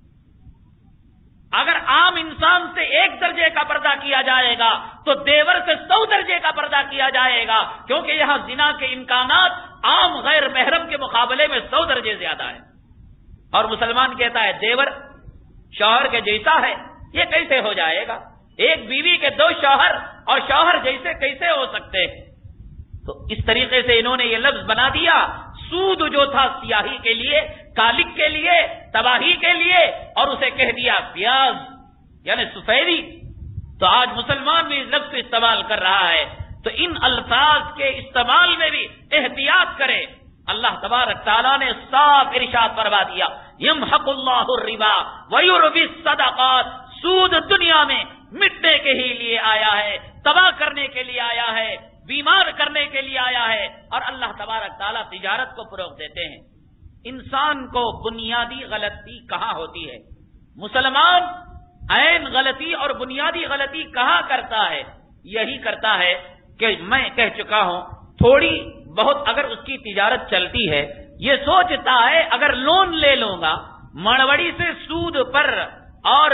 اگر عام انسان سے 1 درجے کا پردہ کیا جائے گا تو دیور سے 100 درجے کا پردہ کیا جائے گا، کیونکہ یہاں زنا کے امکانات عام غیر محرم کے مقابلے میں 100 درجے زیادہ ہیں۔ اور مسلمان کہتا ہے دیور شوہر کے جیسا ہے، یہ کیسے ہو جائے گا؟ ایک بیوی کے 2 شوہر، اور شوہر جیسے کیسے ہو سکتے ہیں؟ تو اس طریقے سے انہوں نے یہ لفظ بنا دیا۔ سود جو تھا سیاہی کے لیے، کالک کے لیے، تباہی کے لیے، اور اسے کہہ دیا پیاز یعنی سفیدی۔ تو آج مسلمان بھی اس لفظ کو استعمال کر رہا ہے، تو ان الفاظ کے استعمال میں بھی احتیاط کرے۔ اللہ تبارک تعالیٰ نے صاف ارشاد فرما دیا یمحق اللہ الربا ویربی الصدقات، سود دنیا میں مٹنے کے ہی لیے آیا ہے، تباہ کرنے کے لیے آیا ہے، بیمار کرنے کے لیے آیا ہے، اور اللہ تبارک تعالیٰ تجارت کو فروغ دیتے ہیں۔ انسان کو بنیادی غلطی کہاں ہوتی ہے؟ مسلمان عین غلطی اور بنیادی غلطی کہاں کرتا ہے؟ یہی کرتا ہے کہ میں کہہ چکا ہوں، تھوڑی بہت اگر اس کی تجارت چلتی ہے، یہ سوچتا ہے اگر لون لے لوں گا مڑوڑی سے سود پر اور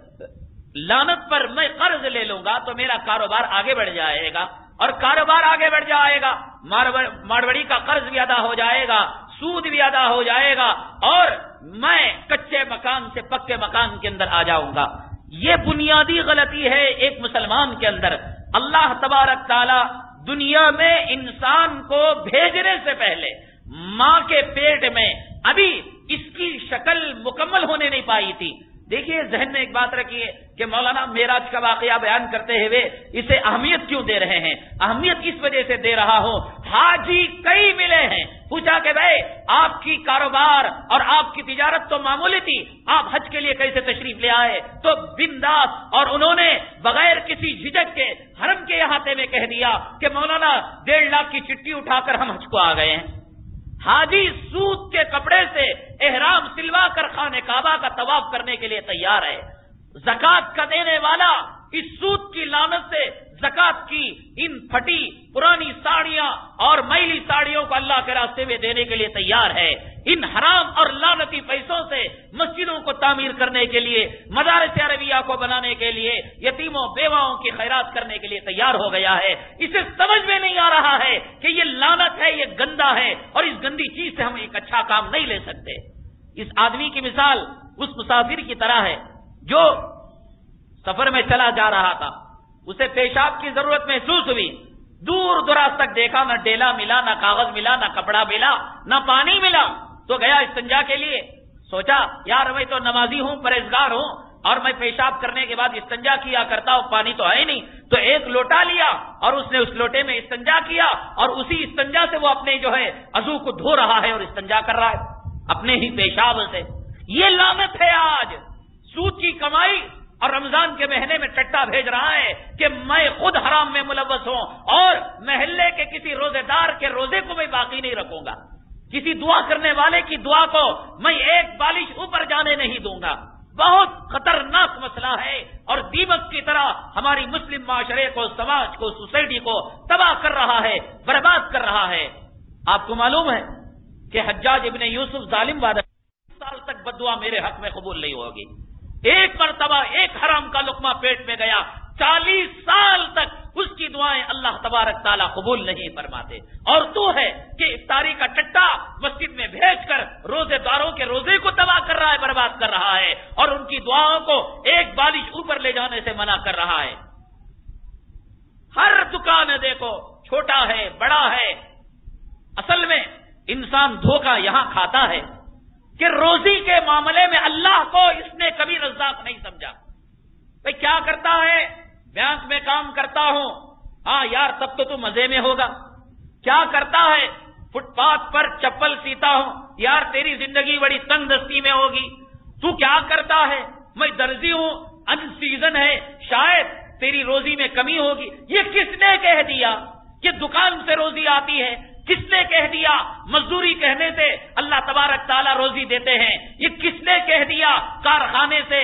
لعنت پر میں قرض لے لوں گا تو میرا کاروبار آگے بڑھ جائے گا، اور کاروبار آگے بڑھ جائے گا، ماروڑی کا قرض بھی ادا ہو جائے گا، سود بھی ادا ہو جائے گا، اور میں کچے مکان سے پکے مکان کے اندر آ جاؤں گا۔ یہ بنیادی غلطی ہے ایک مسلمان کے اندر۔ اللہ تبارک تعالی دنیا میں انسان کو بھیجنے سے پہلے ماں کے پیٹ میں ابھی اس کی شکل مکمل ہونے نہیں پائی تھی۔ دیکھیے ذہن میں ایک بات رکھیے کہ مولانا معراج کا واقعہ بیان کرتے ہوئے اسے اہمیت کیوں دے رہے ہیں؟ اہمیت اس وجہ سے دے رہا ہوں، حاجی کئی ملے ہیں، پوچھا کہ بھائی آپ کی کاروبار اور آپ کی تجارت تو معمولی تھی، آپ حج کے لیے کیسے تشریف لے آئے؟ تو بنداس، اور انہوں نے بغیر کسی جھجک کے حرم کے احاطے میں کہہ دیا کہ مولانا 1.5 لاکھ کی چٹھی اٹھا کر ہم حج کو آ گئے ہیں۔ حاجی سود کے کپڑے سے احرام سلوا کر خانہ کعبہ کا طواف کرنے کے لیے تیار ہے۔ زکات کا دینے والا اس سود کی لعنت سے زکات کی ان پھٹی پرانی ساڑیاں اور میلی ساڑیوں کو اللہ کے راستے میں دینے کے لیے تیار ہے۔ ان حرام اور لعنتی پیسوں سے مسجدوں کو تعمیر کرنے کے لیے، مدارس عربیہ کو بنانے کے لیے، یتیموں بیواؤں کی خیرات کرنے کے لیے تیار ہو گیا ہے۔ اسے سمجھ میں نہیں آ رہا ہے کہ یہ لعنت ہے، یہ گندا ہے، اور اس گندی چیز سے ہم ایک اچھا کام نہیں لے سکتے۔ اس آدمی کی مثال اس مسافر کی طرح ہے جو سفر میں چلا جا رہا تھا، اسے پیشاب کی ضرورت محسوس ہوئی، دور دراز تک دیکھا، نہ ڈیلا ملا، نہ کاغذ ملا، نہ کپڑا ملا، نہ پانی ملا، تو گیا استنجا کے لیے۔ سوچا یار میں تو نمازی ہوں، پرہیزگار ہوں، اور میں پیشاب کرنے کے بعد استنجا کیا کرتا ہوں، پانی تو ہے نہیں، تو ایک لوٹا لیا اور اس نے اس لوٹے میں استنجا کیا، اور اسی استنجا سے وہ اپنے جو ہے عضو کو دھو رہا ہے اور استنجا کر رہا ہے اپنے ہی پیشاب سے۔ یہ لعنت ہے آج، سود کی کمائی اور رمضان کے مہینے میں ٹٹا بھیج رہا ہے کہ میں خود حرام میں ملوث ہوں اور محلے کے کسی روزے دار کے روزے کو میں باقی نہیں رکھوں گا، کسی دعا کرنے والے کی دعا کو میں ایک بالش اوپر جانے نہیں دوں گا۔ بہت خطرناک مسئلہ ہے اور دیمک کی طرح ہماری مسلم معاشرے کو، سماج کو، سوسائٹی کو تباہ کر رہا ہے، برباد کر رہا ہے۔ آپ کو معلوم ہے کہ حجاج ابن یوسف ظالم وعدہ سال تک بددعا میرے حق میں قبول نہیں ہوگی، ایک مرتبہ ایک حرام کا لقمہ پیٹ میں گیا، 40 سال تک اس کی دعائیں اللہ تبارک تعالیٰ قبول نہیں فرماتے، اور تو ہے کہ افطاری کا ٹٹا مسجد میں بھیج کر روزے داروں کے روزے کو تباہ کر رہا ہے، برباد کر رہا ہے، اور ان کی دعاؤں کو ایک بالش اوپر لے جانے سے منع کر رہا ہے۔ ہر دکان دیکھو، چھوٹا ہے بڑا ہے، اصل میں انسان دھوکہ یہاں کھاتا ہے کہ روزی کے معاملے میں اللہ کو اس نے کبھی رزاق نہیں سمجھا۔ بھئی کیا کرتا ہے؟ بینک میں کام کرتا ہوں، ہاں یار تب تو مزے میں ہوگا۔ کیا کرتا ہے؟ فٹ پاتھ پر چپل سیتا ہوں، یار تیری زندگی بڑی تنگ دستی میں ہوگی۔ تو کیا کرتا ہے؟ میں درزی ہوں، ان سیزن ہے، شاید تیری روزی میں کمی ہوگی۔ یہ کس نے کہہ دیا کہ دکان سے روزی آتی ہے؟ کس نے کہہ دیا مزدوری کہنے سے اللہ تبارک تعالیٰ روزی دیتے ہیں؟ یہ کس نے کہہ دیا کارخانے سے؟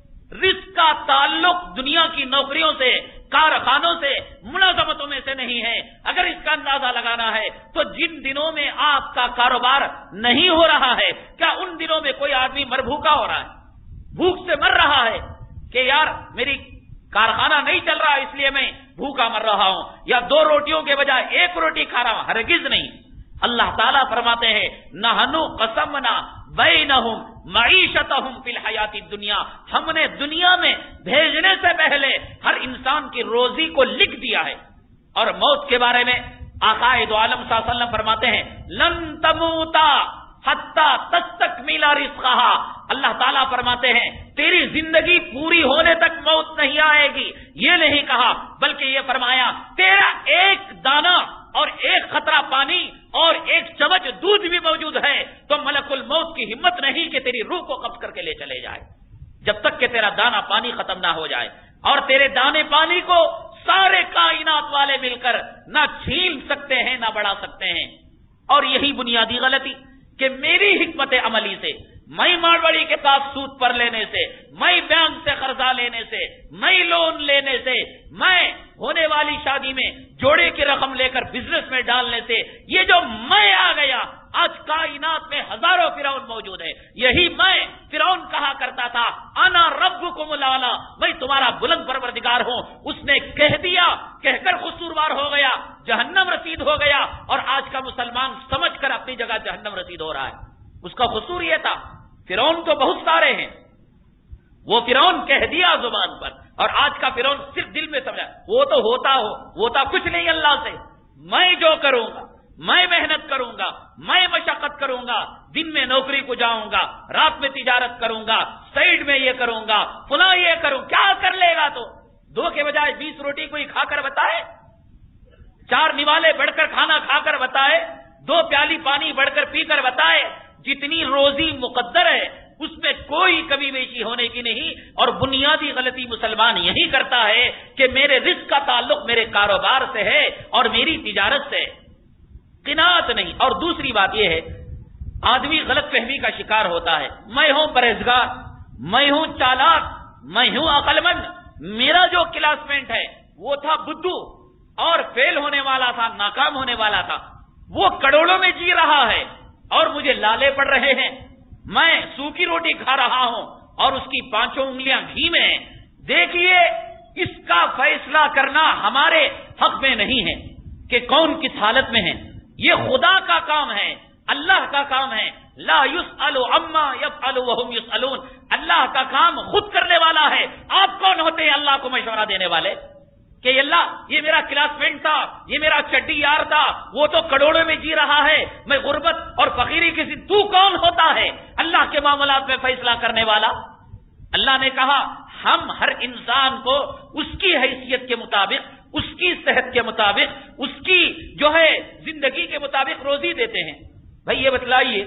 رزق کا تعلق دنیا کی نوکریوں سے، کارخانوں سے، ملازمتوں میں سے نہیں ہے۔ اگر اس کا اندازہ لگانا ہے تو جن دنوں میں آپ کا کاروبار نہیں ہو رہا ہے، کیا ان دنوں میں کوئی آدمی مربھوکا ہو رہا ہے، بھوک سے مر رہا ہے کہ یار میری کارخانہ نہیں چل رہا اس لیے میں بھوکا مر رہا ہوں، یا 2 روٹیوں کے بجائے 1 روٹی کھا رہا ہوں؟ ہرگز نہیں۔ اللہ تعالیٰ فرماتے ہیں نحنو قسمنا بینہم معیشتہم فی الحیات الدنیا، ہم نے دنیا میں بھیجنے سے پہلے ہر انسان کی روزی کو لکھ دیا ہے۔ اور موت کے بارے میں آقا دو عالم صلی اللہ علیہ وسلم فرماتے ہیں لن تموتا حتی تستکمل رزقہا، اللہ تعالیٰ فرماتے ہیں تیری زندگی پوری ہونے تک موت نہیں آئے گی۔ یہ نہیں کہا بلکہ یہ فرمایا تیرا ایک دانہ اور ایک قطرہ پانی اور ایک چمچ دودھ بھی موجود ہے تو ملک الموت کی ہمت نہیں کہ تیری روح کو قبض کر کے لے چلے جائے، جب تک کہ تیرا دانہ پانی ختم نہ ہو جائے۔ اور تیرے دانے پانی کو سارے کائنات والے مل کر نہ چھین سکتے ہیں نہ بڑھا سکتے ہیں۔ اور یہی بنیادی غلطی کہ میری حکمت عملی سے، میں ماڑوڑی کے پاس سود پر لینے سے، میں بینک سے قرضہ لینے سے، میں لون لینے سے، میں ہونے والی شادی میں جوڑے کی رقم لے کر بزنس میں ڈالنے سے، یہ جو میں آ گیا، آج کائنات میں ہزاروں فرعون موجود ہے۔ یہی میں فرعون کہا کرتا تھا انا ربکم الاعلی، میں تمہارا بلند پروردگار ہوں، اس نے کہہ دیا، کہہ کر قصوروار ہو گیا، جہنم رسید ہو گیا، اور آج کا مسلمان سمجھ کر اپنی جگہ جہنم رسید ہو رہا ہے۔ اس کا قصور یہ تھا، فرعون تو بہت سارے ہیں، وہ فرعون کہہ دیا زبان پر، اور آج کا فرعون صرف دل میں سمجھا وہ تو ہوتا کچھ نہیں اللہ سے۔ میں جو کروں گا، میں محنت کروں گا، میں مشقت کروں گا، دن میں نوکری کو جاؤں گا، رات میں تجارت کروں گا، سائیڈ میں یہ کروں گا، فلاں یہ کروں، کیا کر لے گا؟ تو 2 کے بجائے 20 روٹی کوئی کھا کر بتائے، 4 نوالے بڑھ کر کھانا کھا کر بتائے، 2 پیالی پانی بڑھ کر پی کر بتائے، جتنی روزی مقدر ہے اس میں کوئی کمی بیشی ہونے کی نہیں۔ اور بنیادی غلطی مسلمان یہی کرتا ہے کہ میرے رزق کا تعلق میرے کاروبار سے ہے اور میری تجارت سے، قناعت نہیں۔ اور دوسری بات یہ ہے آدمی غلط فہمی کا شکار ہوتا ہے، میں ہوں پرہیزگار، میں ہوں چالاک، میں ہوں عقل مند، میرا جو کلاس میٹ ہے وہ تھا بدھو اور فیل ہونے والا تھا، ناکام ہونے والا تھا، وہ کروڑوں میں جی رہا ہے اور مجھے لالے پڑ رہے ہیں، میں سوکھی روٹی کھا رہا ہوں اور اس کی 5 انگلیاں گھی میں ہیں۔ دیکھیے اس کا فیصلہ کرنا ہمارے حق میں نہیں ہے کہ کون کس حالت میں ہے، یہ خدا کا کام ہے، اللہ کا کام ہے لا یسأل عما یفعل وهم یسألون، اللہ کا کام خود کرنے والا ہے، آپ کون ہوتے ہیں اللہ کو مشورہ دینے والے کہ اللہ یہ میرا کلاس میٹ تھا، یہ میرا چڈی یار تھا، وہ تو کروڑوں میں جی رہا ہے، میں غربت اور فقیری کسی، تو کون ہوتا ہے اللہ کے معاملات میں فیصلہ کرنے والا؟ اللہ نے کہا ہم ہر انسان کو اس کی حیثیت کے مطابق، اس کی صحت کے مطابق، اس کی جو ہے زندگی کے مطابق روزی دیتے ہیں۔ بھائی یہ بتلائیے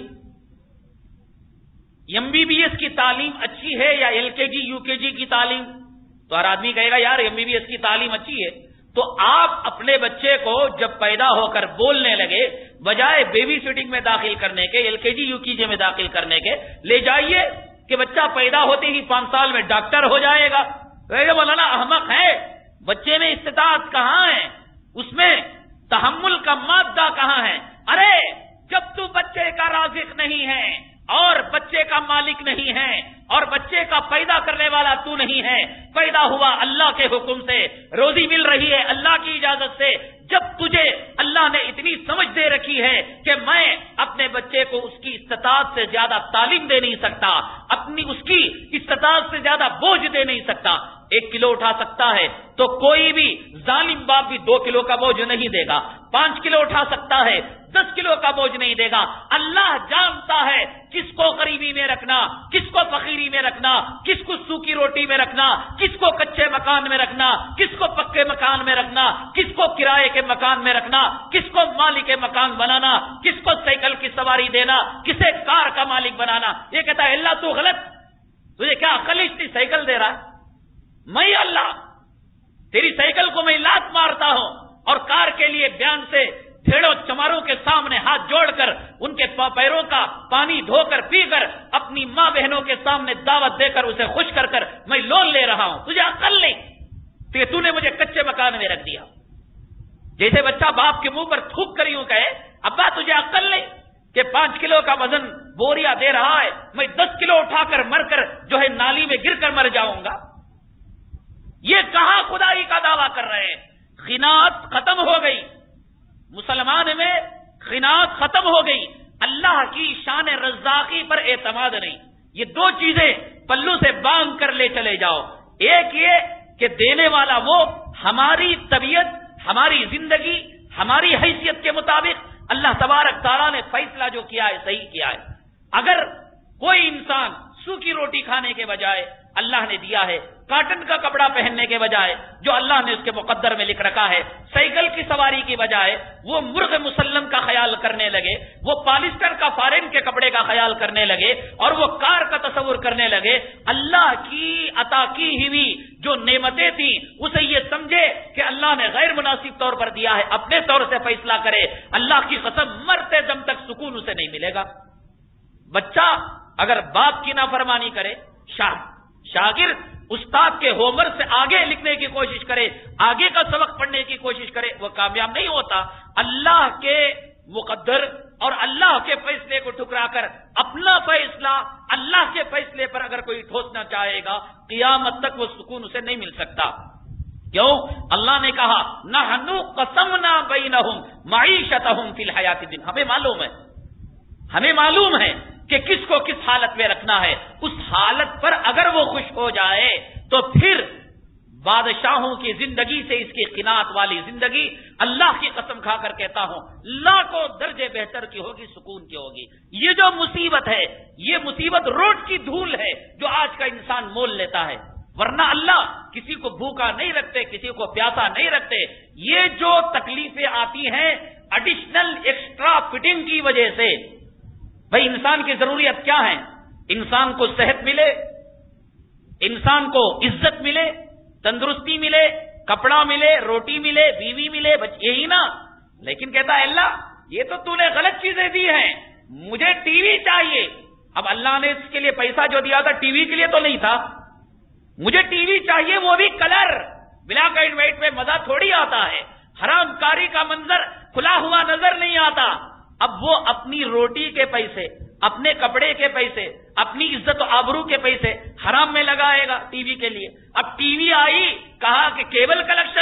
MBBS کی تعلیم اچھی ہے یا LKG UKG کی تعلیم؟ تو ہر آدمی کہے گا یار MBBS کی تعلیم اچھی ہے، تو آپ اپنے بچے کو جب پیدا ہو کر بولنے لگے، بجائے بیبی سٹنگ میں داخل کرنے کے، LKG UKG میں داخل کرنے کے، لے جائیے کہ بچہ پیدا ہوتے ہی 5 سال میں ڈاکٹر ہو جائے گا۔ مولانا احمق ہے، بچے میں استطاعت کہاں ہے، اس میں تحمل کا مادہ کہاں ہے؟ ارے جب تو بچے کا رازق نہیں ہے اور بچے کا مالک نہیں ہے اور بچے کا پیدا کرنے والا تو نہیں ہے، پیدا ہوا اللہ کے حکم سے، روزی مل رہی ہے اللہ کی اجازت سے، جب تجھے اللہ نے اتنی سمجھ دے رکھی ہے کہ میں اپنے بچے کو اس کی استطاعت سے زیادہ تعلیم دے نہیں سکتا، اپنی اس کی استطاعت سے زیادہ بوجھ دے نہیں سکتا، 1 کلو اٹھا سکتا ہے تو کوئی بھی ظالم باپ بھی 2 کلو کا بوجھ نہیں دے گا، 5 کلو اٹھا سکتا ہے 10 کلو کا بوجھ نہیں دے گا۔ اللہ جانتا ہے کس کو غریبی میں رکھنا، کس کو فقیری میں رکھنا، کس کو سوکھی روٹی میں رکھنا، کس کو کچے مکان میں رکھنا، کس کو پکے مکان میں رکھنا، کس کو کرائے کے مکان میں رکھنا، کس کو مالک مکان بنانا، کس کو سائیکل کی سواری دینا، کسے کار کا مالک بنانا۔ یہ کہتا ہے اللہ تو غلط، تجھے کیا عقل اتنی سائیکل دے رہا ہے؟ میں اللہ تیری سائیکل کو میں لات مارتا ہوں اور کار کے لیے بیان سے بھیڑوں چماروں کے سامنے ہاتھ جوڑ کر ان کے پیروں کا پانی دھو کر پی کر اپنی ماں بہنوں کے سامنے دعوت دے کر اسے خوش کر کر میں لون لے رہا ہوں، تجھے عقل نہیں کہ تو نے مجھے کچے مکان میں رکھ دیا۔ جیسے بچہ باپ کے منہ پر تھوک کر یوں کہے ابا تجھے عقل نہیں کہ 5 کلو کا وزن بوریا دے رہا ہے، میں 10 کلو اٹھا کر مر کر جو ہے نالی میں گر کر مر جاؤں گا۔ یہ کہاں خدائی کا دعویٰ کر رہے ہیں؟ قناعت ختم ہو گئی، مسلمان میں قناعت ختم ہو گئی، اللہ کی شان رزاقی پر اعتماد نہیں۔ یہ 2 چیزیں پلو سے باندھ کر لے چلے جاؤ، ایک یہ کہ دینے والا وہ ہماری طبیعت، ہماری زندگی، ہماری حیثیت کے مطابق اللہ تبارک تعالیٰ نے فیصلہ جو کیا ہے صحیح کیا ہے۔ اگر کوئی انسان سوکھی روٹی کھانے کے بجائے اللہ نے دیا ہے کاٹن کا کپڑا پہننے کے بجائے جو اللہ نے اس کے مقدر میں لکھ رکھا ہے، سائیکل کی سواری کی بجائے وہ مرغ مسلم کا خیال کرنے لگے، وہ پالسٹر کا فارن کے کپڑے کا خیال کرنے لگے اور وہ کار کا تصور کرنے لگے، اللہ کی عطا کی ہوئی جو نعمتیں تھیں اسے یہ سمجھے کہ اللہ نے غیر مناسب طور پر دیا ہے، اپنے طور سے فیصلہ کرے، اللہ کی قسم مرتے دم تک سکون اسے نہیں ملے گا۔ بچہ اگر باپ کی نافرمانی کرے، شاگرد استاد کے ہوم ورک سے آگے لکھنے کی کوشش کرے، آگے کا سبق پڑھنے کی کوشش کرے، وہ کامیاب نہیں ہوتا۔ اللہ کے مقدر اور اللہ کے فیصلے کو ٹھکرا کر اپنا فیصلہ اللہ کے فیصلے پر اگر کوئی ٹھوسنا چاہے گا، قیامت تک وہ سکون اسے نہیں مل سکتا۔ کیوں؟ اللہ نے کہا نحنو قسمنا بینہم معیشتہم فی الحیات الدنیا۔ ہمیں معلوم ہے کہ کس کو کس حالت میں رکھنا ہے، اس حالت پر اگر وہ خوش ہو جائے تو پھر بادشاہوں کی زندگی سے اس کی قناعت والی زندگی اللہ کی قسم کھا کر کہتا ہوں لاکھوں درجے بہتر کی ہوگی، سکون کی ہوگی۔ یہ جو مصیبت ہے، یہ مصیبت روڈ کی دھول ہے جو آج کا انسان مول لیتا ہے، ورنہ اللہ کسی کو بھوکا نہیں رکھتے، کسی کو پیاسا نہیں رکھتے۔ یہ جو تکلیفیں آتی ہیں ایڈیشنل ایکسٹرا فٹنگ کی وجہ سے، بھائی انسان کی ضروریت کیا ہے؟ انسان کو صحت ملے، انسان کو عزت ملے، تندرستی ملے، کپڑا ملے، روٹی ملے، بیوی ملے، یہی نا۔ لیکن کہتا ہے اللہ یہ تو نے غلط چیزیں دی ہیں، مجھے ٹی وی چاہیے۔ اب اللہ نے اس کے لیے پیسہ جو دیا تھا ٹی وی کے لیے تو نہیں تھا، مجھے ٹی وی چاہیے، وہ بھی کلر، بلیک اینڈ وائٹ میں مزہ تھوڑی آتا ہے، حرام کاری کا منظر کھلا ہوا نظر نہیں آتا۔ اب وہ اپنی روٹی کے پیسے، اپنے کپڑے کے پیسے، اپنی عزت و آبرو کے پیسے حرام میں لگائے گا ٹی وی کے لیے۔ اب ٹی وی آئی، کہا کہ کیبل کلیکشن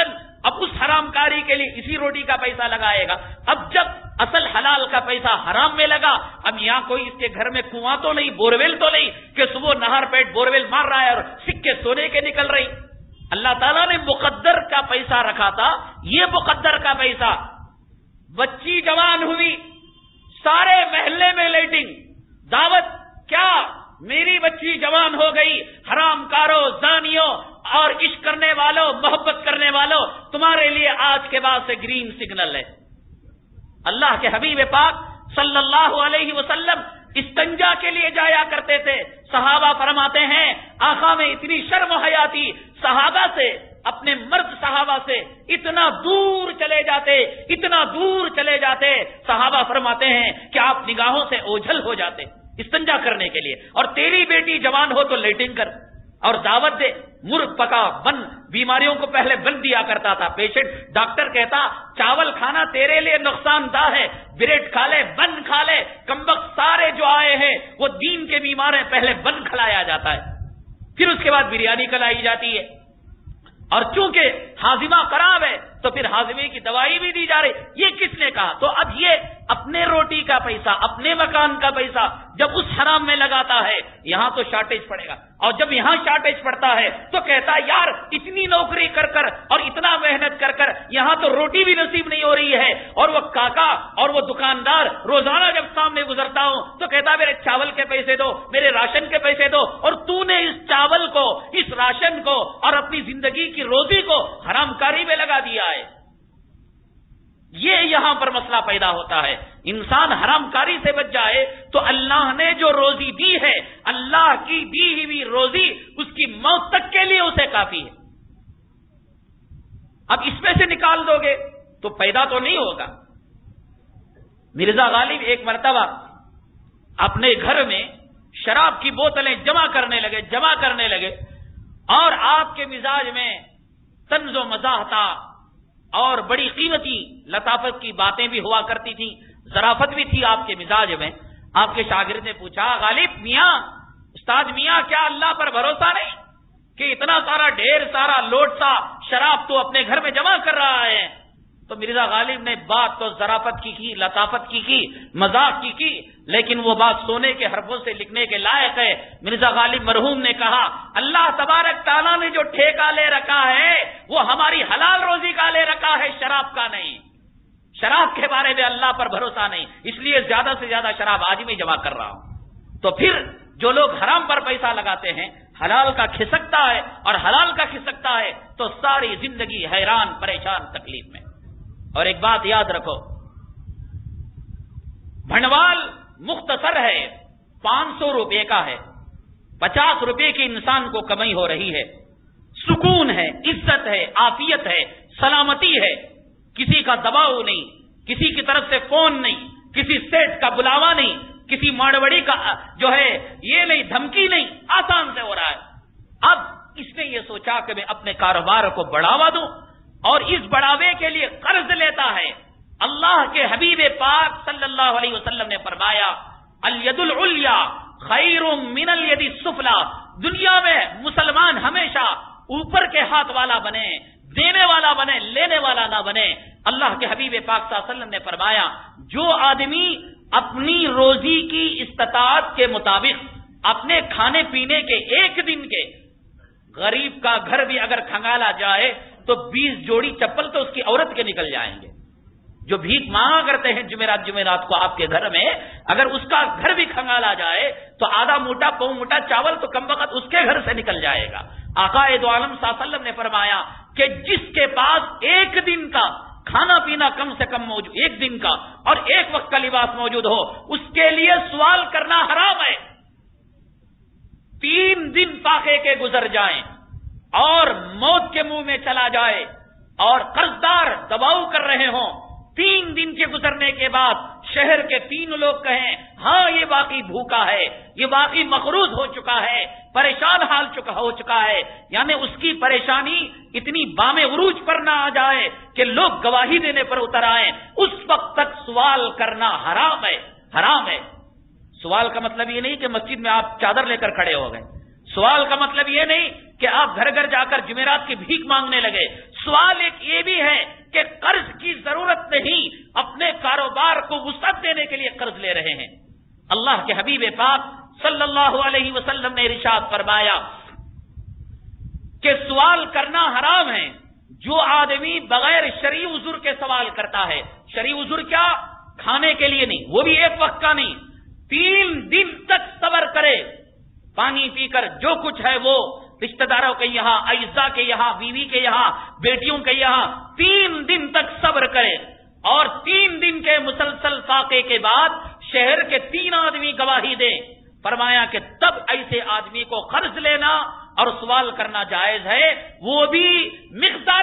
اب اس حرام کاری کے لیے اسی روٹی کا پیسہ لگائے گا. اب جب اصل حلال کا پیسہ حرام میں لگا، اب یہاں کوئی اس کے گھر میں کنواں تو نہیں، بورویل تو نہیں کہ صبح نہر پیٹ بورویل مار رہا ہے اور سکے سونے کے نکل رہی. اللہ تعالیٰ نے مقدر کا پیسہ رکھا تھا، یہ مقدر کا پیسہ. بچی جوان ہوئی، سارے محلے میں لیٹنگ، دعوت، کیا میری بچی جوان ہو گئی، حرام کاروں، زانیوں اور عشق کرنے والوں، محبت کرنے والوں، تمہارے لیے آج کے بعد سے گرین سگنل ہے. اللہ کے حبیب پاک صلی اللہ علیہ وسلم استنجا کے لیے جایا کرتے تھے. صحابہ فرماتے ہیں آقا میں اتنی شرم و حیا تھی، صحابہ سے، اپنے مرد صحابہ سے اتنا دور چلے جاتے، اتنا دور چلے جاتے. صحابہ فرماتے ہیں کہ آپ نگاہوں سے اوجھل ہو جاتے استنجا کرنے کے لیے. اور تیری بیٹی جوان ہو تو لیٹنگ کر اور دعوت دے. مرغ پکا بن بیماریوں کو پہلے بن دیا کرتا تھا. پیشنٹ ڈاکٹر کہتا چاول کھانا تیرے لیے نقصان دہ ہے، بریڈ کھا لے، بن کھا لے. کمبخت سارے جو آئے ہیں وہ دین کے بیمار ہیں، پہلے بن کھلایا جاتا ہے، پھر اس کے بعد بریانی کھلائی جاتی ہے. اور چونکہ ہاضمہ خراب ہے تو پھر ہاضمے کی دوائی بھی دی جا رہی. یہ کس نے کہا؟ تو اب یہ اپنے روٹی کا پیسہ، اپنے مکان کا پیسہ جب اس حرام میں لگاتا ہے، یہاں تو شارٹیج پڑے گا. اور جب یہاں شارٹیج پڑتا ہے تو کہتا یار اتنی نوکری کر کر اور اتنا محنت کر کر یہاں تو روٹی بھی نصیب نہیں ہو رہی ہے. اور وہ کاکا اور وہ دکاندار روزانہ جب سامنے گزرتا ہوں تو کہتا میرے چاول کے پیسے دو، میرے راشن کے پیسے دو. اور تو نے اس چاول کو، اس راشن کو اور اپنی زندگی کی روزی کو حرام کاری میں لگا دیا ہے. یہ یہاں پر مسئلہ پیدا ہوتا ہے. انسان حرام کاری سے بچ جائے تو اللہ نے جو روزی دی ہے، اللہ کی دی ہوئی روزی اس کی موت تک کے لیے اسے کافی ہے. اب اس میں سے نکال دو گے تو پیدا تو نہیں ہوگا. مرزا غالب ایک مرتبہ اپنے گھر میں شراب کی بوتلیں جمع کرنے لگے اور آپ کے مزاج میں طنز و مزاح تھا اور بڑی قیمتی لطافت کی باتیں بھی ہوا کرتی تھی، ظرافت بھی تھی آپ کے مزاج میں. آپ کے شاگرد نے پوچھا غالب میاں، استاد میاں، کیا اللہ پر بھروسہ نہیں کہ اتنا سارا ڈھیر سارا لوٹ سا شراب تو اپنے گھر میں جمع کر رہا ہے؟ تو مرزا غالب نے بات تو ظرافت کی، لطافت کی، مذاق کی، لیکن وہ بات سونے کے حرفوں سے لکھنے کے لائق ہے. مرزا غالب مرحوم نے کہا اللہ تبارک تعالیٰ نے جو ٹھیکہ لے رکھا ہے وہ ہماری حلال روزی کا لے رکھا ہے، شراب کا نہیں. شراب کے بارے میں اللہ پر بھروسہ نہیں، اس لیے زیادہ سے زیادہ شراب آج میں جمع کر رہا ہوں. تو پھر جو لوگ حرام پر پیسہ لگاتے ہیں، حلال کا کھسکتا ہے اور حلال کا کھسکتا ہے تو ساری زندگی حیران پریشان تکلیف میں. اور ایک بات یاد رکھو، بھنڈوال مختصر ہے، 500 روپے کا ہے، 50 روپے کی انسان کو کمائی ہو رہی ہے، سکون ہے، عزت ہے، عافیت ہے، سلامتی ہے، کسی کا دباؤ نہیں، کسی کی طرف سے فون نہیں، کسی سیٹ کا بلاوا نہیں، کسی ماڑوڑی کا جو ہے یہ نہیں، دھمکی نہیں، آسان سے ہو رہا ہے. اب اس نے یہ سوچا کہ میں اپنے کاروبار کو بڑھاوا دوں اور اس بڑھاوے کے لیے قرض لیتا ہے. اللہ کے حبیب پاک صلی اللہ علیہ وسلم نے فرمایا الید العلیا خیر من الید السفلی. دنیا میں مسلمان ہمیشہ اوپر کے ہاتھ والا بنے، دینے والا بنے، لینے والا نہ بنے. اللہ کے حبیب پاک صلی اللہ علیہ وسلم نے فرمایا جو آدمی اپنی روزی کی استطاعت کے مطابق اپنے کھانے پینے کے ایک دن کے، غریب کا گھر بھی اگر کھنگالا جائے تو 20 جوڑی چپل تو اس کی عورت کے نکل جائیں گے. جو بھیک مانگا کرتے ہیں جمعرات کو آپ کے گھر میں، اگر اس کا گھر بھی کھنگالا جائے تو آدھا موٹا پو موٹا چاول تو کم وقت اس کے گھر سے نکل جائے گا. آقا دو عالم صلی اللہ علیہ وسلم نے فرمایا کہ جس کے پاس ایک دن کا کھانا پینا کم سے کم موجود، ایک دن کا اور ایک وقت کا لباس موجود ہو، اس کے لیے سوال کرنا حرام ہے. 3 دن فاقے کے گزر جائیں اور موت کے منہ میں چلا جائے اور قرضدار دباؤ کر رہے ہوں، 3 دن کے گزرنے کے بعد شہر کے 3 لوگ کہیں ہاں یہ واقعی بھوکا ہے، یہ واقعی مقروض ہو چکا ہے، پریشان حال ہو چکا ہے، یعنی اس کی پریشانی اتنی بام عروج پر نہ آ جائے کہ لوگ گواہی دینے پر اتر آئیں، اس وقت تک سوال کرنا حرام ہے. حرام ہے. سوال کا مطلب یہ نہیں کہ مسجد میں آپ چادر لے کر کھڑے ہو گئے. سوال کا مطلب یہ نہیں کہ آپ گھر گھر جا کر جمعرات کی بھیک مانگنے لگے. سوال ایک یہ بھی ہے کہ قرض کی ضرورت نہیں، اپنے کاروبار کو وسعت دینے کے لیے قرض لے رہے ہیں۔ اللہ کے حبیب پاک صلی اللہ علیہ وسلم نے ارشاد فرمایا کہ سوال کرنا حرام ہے۔ جو آدمی بغیر شرعی عذر کے سوال کرتا ہے، شرعی عذر کیا؟ کھانے کے لیے نہیں، وہ بھی ایک وقت کا نہیں، 3 دن تک صبر کرے، پانی پی کر جو کچھ ہے وہ رشتہ داروں کے یہاں، اعزاء کے یہاں، بیوی کے یہاں، بیٹیوں کے یہاں 3 دن تک صبر کرے، اور 3 دن کے مسلسل فاقے کے بعد شہر کے 3 آدمی گواہی دیں، فرمایا کہ تب ایسے آدمی کو قرض لینا اور سوال کرنا جائز ہے، وہ بھی مقدار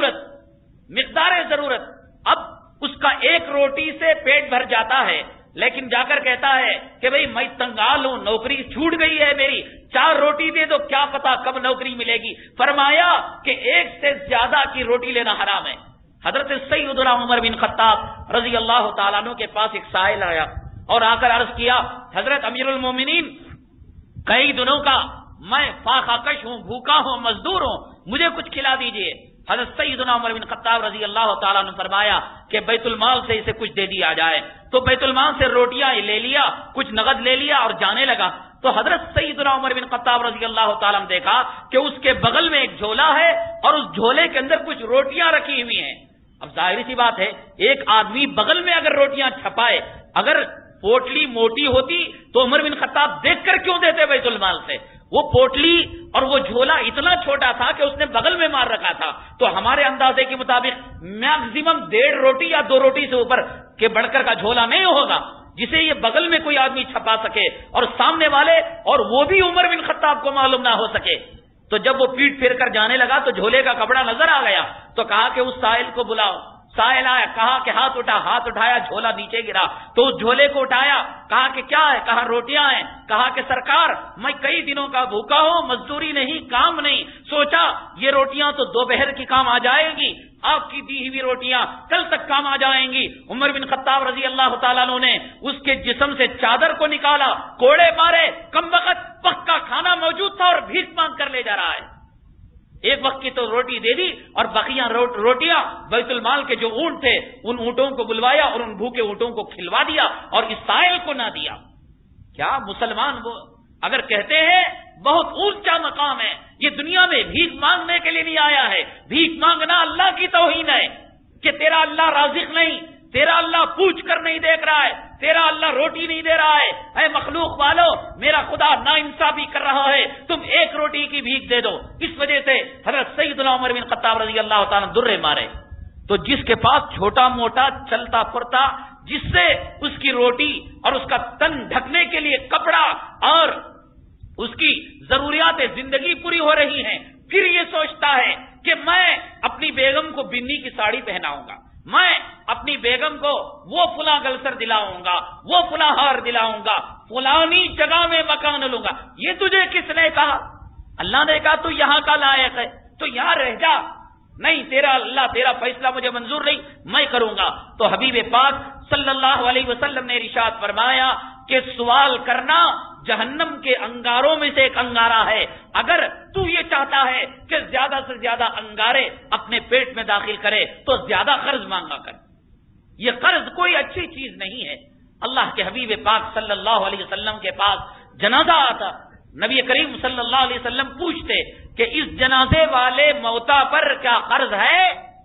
ضرورت۔ اب اس کا 1 روٹی سے پیٹ بھر جاتا ہے، لیکن جا کر کہتا ہے کہ بھئی میں تنگال ہوں، نوکری چھوٹ گئی ہے میری، 4 روٹی دے دو، کیا پتا کب نوکری ملے گی۔ فرمایا کہ 1 سے زیادہ کی روٹی لینا حرام ہے۔ حضرت سیدنا عمر بن خطاب رضی اللہ تعالیٰ عنہ کے پاس ایک سائل آیا اور آ کر عرض کیا، حضرت امیر المومنین، کئی دنوں کا میں فاقہ کش ہوں، بھوکا ہوں، مزدور ہوں، مجھے کچھ کھلا دیجئے۔ حضرت سیدنا عمر بن خطاب رضی اللہ تعالیٰ نے فرمایا کہ بیت المال سے اسے کچھ دے دیا جائے۔ تو بیت المال سے روٹیاں لے لیا، کچھ نقد لے لیا اور جانے لگا۔ تو حضرت سیدنا عمر بن خطاب رضی اللہ تعالیٰ نے دیکھا کہ اس کے بغل میں ایک جھولا ہے اور اس جھولے کے اندر کچھ روٹیاں رکھی ہوئی ہیں۔ اب ظاہری سی بات ہے، ایک آدمی بغل میں اگر روٹیاں چھپائے، اگر پوٹلی موٹی ہوتی تو عمر بن خطاب دیکھ کر کیوں دیتے بیت المال سے؟ وہ پوٹلی اور وہ جھولا اتنا چھوٹا تھا کہ اس نے بغل میں مار رکھا تھا، تو ہمارے اندازے کے مطابق میکسیمم 1.5 روٹی یا 2 روٹی سے اوپر کے بڑھ کر کا جھولا نہیں ہوگا جسے یہ بغل میں کوئی آدمی چھپا سکے اور سامنے والے اور وہ بھی عمر بن خطاب کو معلوم نہ ہو سکے۔ تو جب وہ پیٹ پھیر کر جانے لگا تو جھولے کا کپڑا نظر آ گیا، تو کہا کہ اس سائل کو بلاؤ۔ سائل آیا، کہا کہ ہاتھ اٹھایا، جھولا نیچے گرا، تو اس جھولے کو اٹھایا، کہا کہ کیا ہے؟ کہا روٹیاں ہیں۔ کہا کہ سرکار میں کئی دنوں کا بھوکا ہوں، مزدوری نہیں، کام نہیں، سوچا یہ روٹیاں تو دوپہر کی کام آ جائے گی، آپ کی دی ہوئی روٹیاں کل تک کام آ جائیں گی۔ عمر بن خطاب رضی اللہ تعالیٰ عنہ نے اس کے جسم سے چادر کو نکالا، کوڑے مارے، کم وقت پکا کھانا موجود تھا اور بھیک مانگ کر لے جا رہا ہے۔ ایک وقت کی تو روٹی دے دی اور بقیہ روٹیاں بیت المال کے جو اونٹ تھے ان اونٹوں کو بلوایا اور ان بھوکے اونٹوں کو کھلوا دیا اور اس سائل کو نہ دیا۔ کیا مسلمان وہ اگر کہتے ہیں بہت اونچا مقام ہے، یہ دنیا میں بھیک مانگنے کے لیے نہیں آیا ہے، بھیک مانگنا اللہ کی توہین ہے کہ تیرا اللہ رازق نہیں، تیرا اللہ پوچھ کر نہیں دیکھ رہا ہے، تیرا اللہ روٹی نہیں دے رہا ہے، اے مخلوق والو میرا خدا ناانصافی کر رہا ہے، تم 1 روٹی کی بھیک دے دو۔ اس وجہ سے حضرت سیدنا عمر بن خطاب رضی اللہ تعالیٰ درے مارے۔ تو جس کے پاس چھوٹا موٹا چلتا پھرتا، جس سے اس کی روٹی اور اس کا تن ڈھکنے کے لیے کپڑا اور اس کی ضروریات زندگی پوری ہو رہی ہیں، پھر یہ سوچتا ہے کہ میں اپنی بیگم کو بنی کی ساڑی پہناؤں گا، میں اپنی بیگم کو وہ فلاں گلسر دلاؤں گا، وہ فلاں ہار دلاؤں گا، فلانی جگہ میں مکان لوں گا۔ یہ تجھے کس نے کہا؟ اللہ نے کہا تو یہاں کا لائق ہے تو یہاں رہ جا۔ نہیں، تیرا اللہ تیرا فیصلہ مجھے منظور نہیں، میں کروں گا۔ تو حبیب پاک صلی اللہ علیہ وسلم نے ارشاد فرمایا کہ سوال کرنا جہنم کے انگاروں میں سے ایک انگارہ ہے۔ اگر تو یہ چاہتا ہے کہ زیادہ سے زیادہ انگارے اپنے پیٹ میں داخل کرے تو زیادہ قرض مانگا کر۔ یہ قرض کوئی اچھی چیز نہیں ہے۔ اللہ کے حبیب پاک صلی اللہ علیہ وسلم کے پاس جنازہ آتا، نبی کریم صلی اللہ علیہ وسلم پوچھتے کہ اس جنازے والے موتا پر کیا قرض ہے؟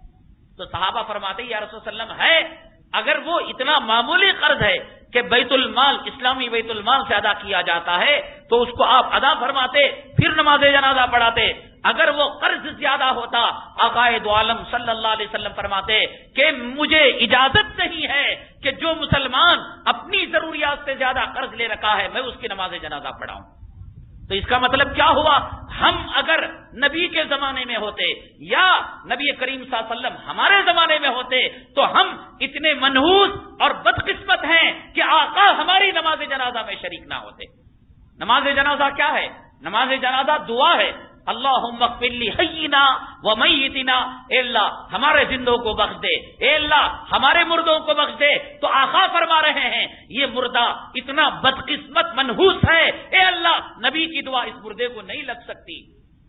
تو صحابہ فرماتے یا رسول اللہ علیہ وسلم ہے۔ اگر وہ اتنا معمولی قرض ہے کہ بیت المال، اسلامی بیت المال سے ادا کیا جاتا ہے تو اس کو آپ ادا فرماتے، پھر نماز جنازہ پڑھاتے۔ اگر وہ قرض زیادہ ہوتا، آقا دو عالم صلی اللہ علیہ وسلم فرماتے کہ مجھے اجازت نہیں ہے کہ جو مسلمان اپنی ضروریات سے زیادہ قرض لے رکھا ہے میں اس کی نماز جنازہ پڑھاؤں۔ تو اس کا مطلب کیا ہوا؟ ہم اگر نبی کے زمانے میں ہوتے یا نبی کریم صلی اللہ علیہ وسلم ہمارے زمانے میں ہوتے تو ہم اتنے منحوس اور بدقسمت ہیں کہ آقا ہماری نماز جنازہ میں شریک نہ ہوتے۔ نماز جنازہ کیا ہے؟ نماز جنازہ دعا ہے، اللہم اغفر لی حینا و میتنا، اے اللہ ہمارے زندوں کو بخش دے، اے اللہ ہمارے مردوں کو بخش دے۔ تو آقا فرما رہے ہیں یہ مردہ اتنا بدقسمت منحوس ہے، اے اللہ نبی کی دعا اس مردے کو نہیں لگ سکتی۔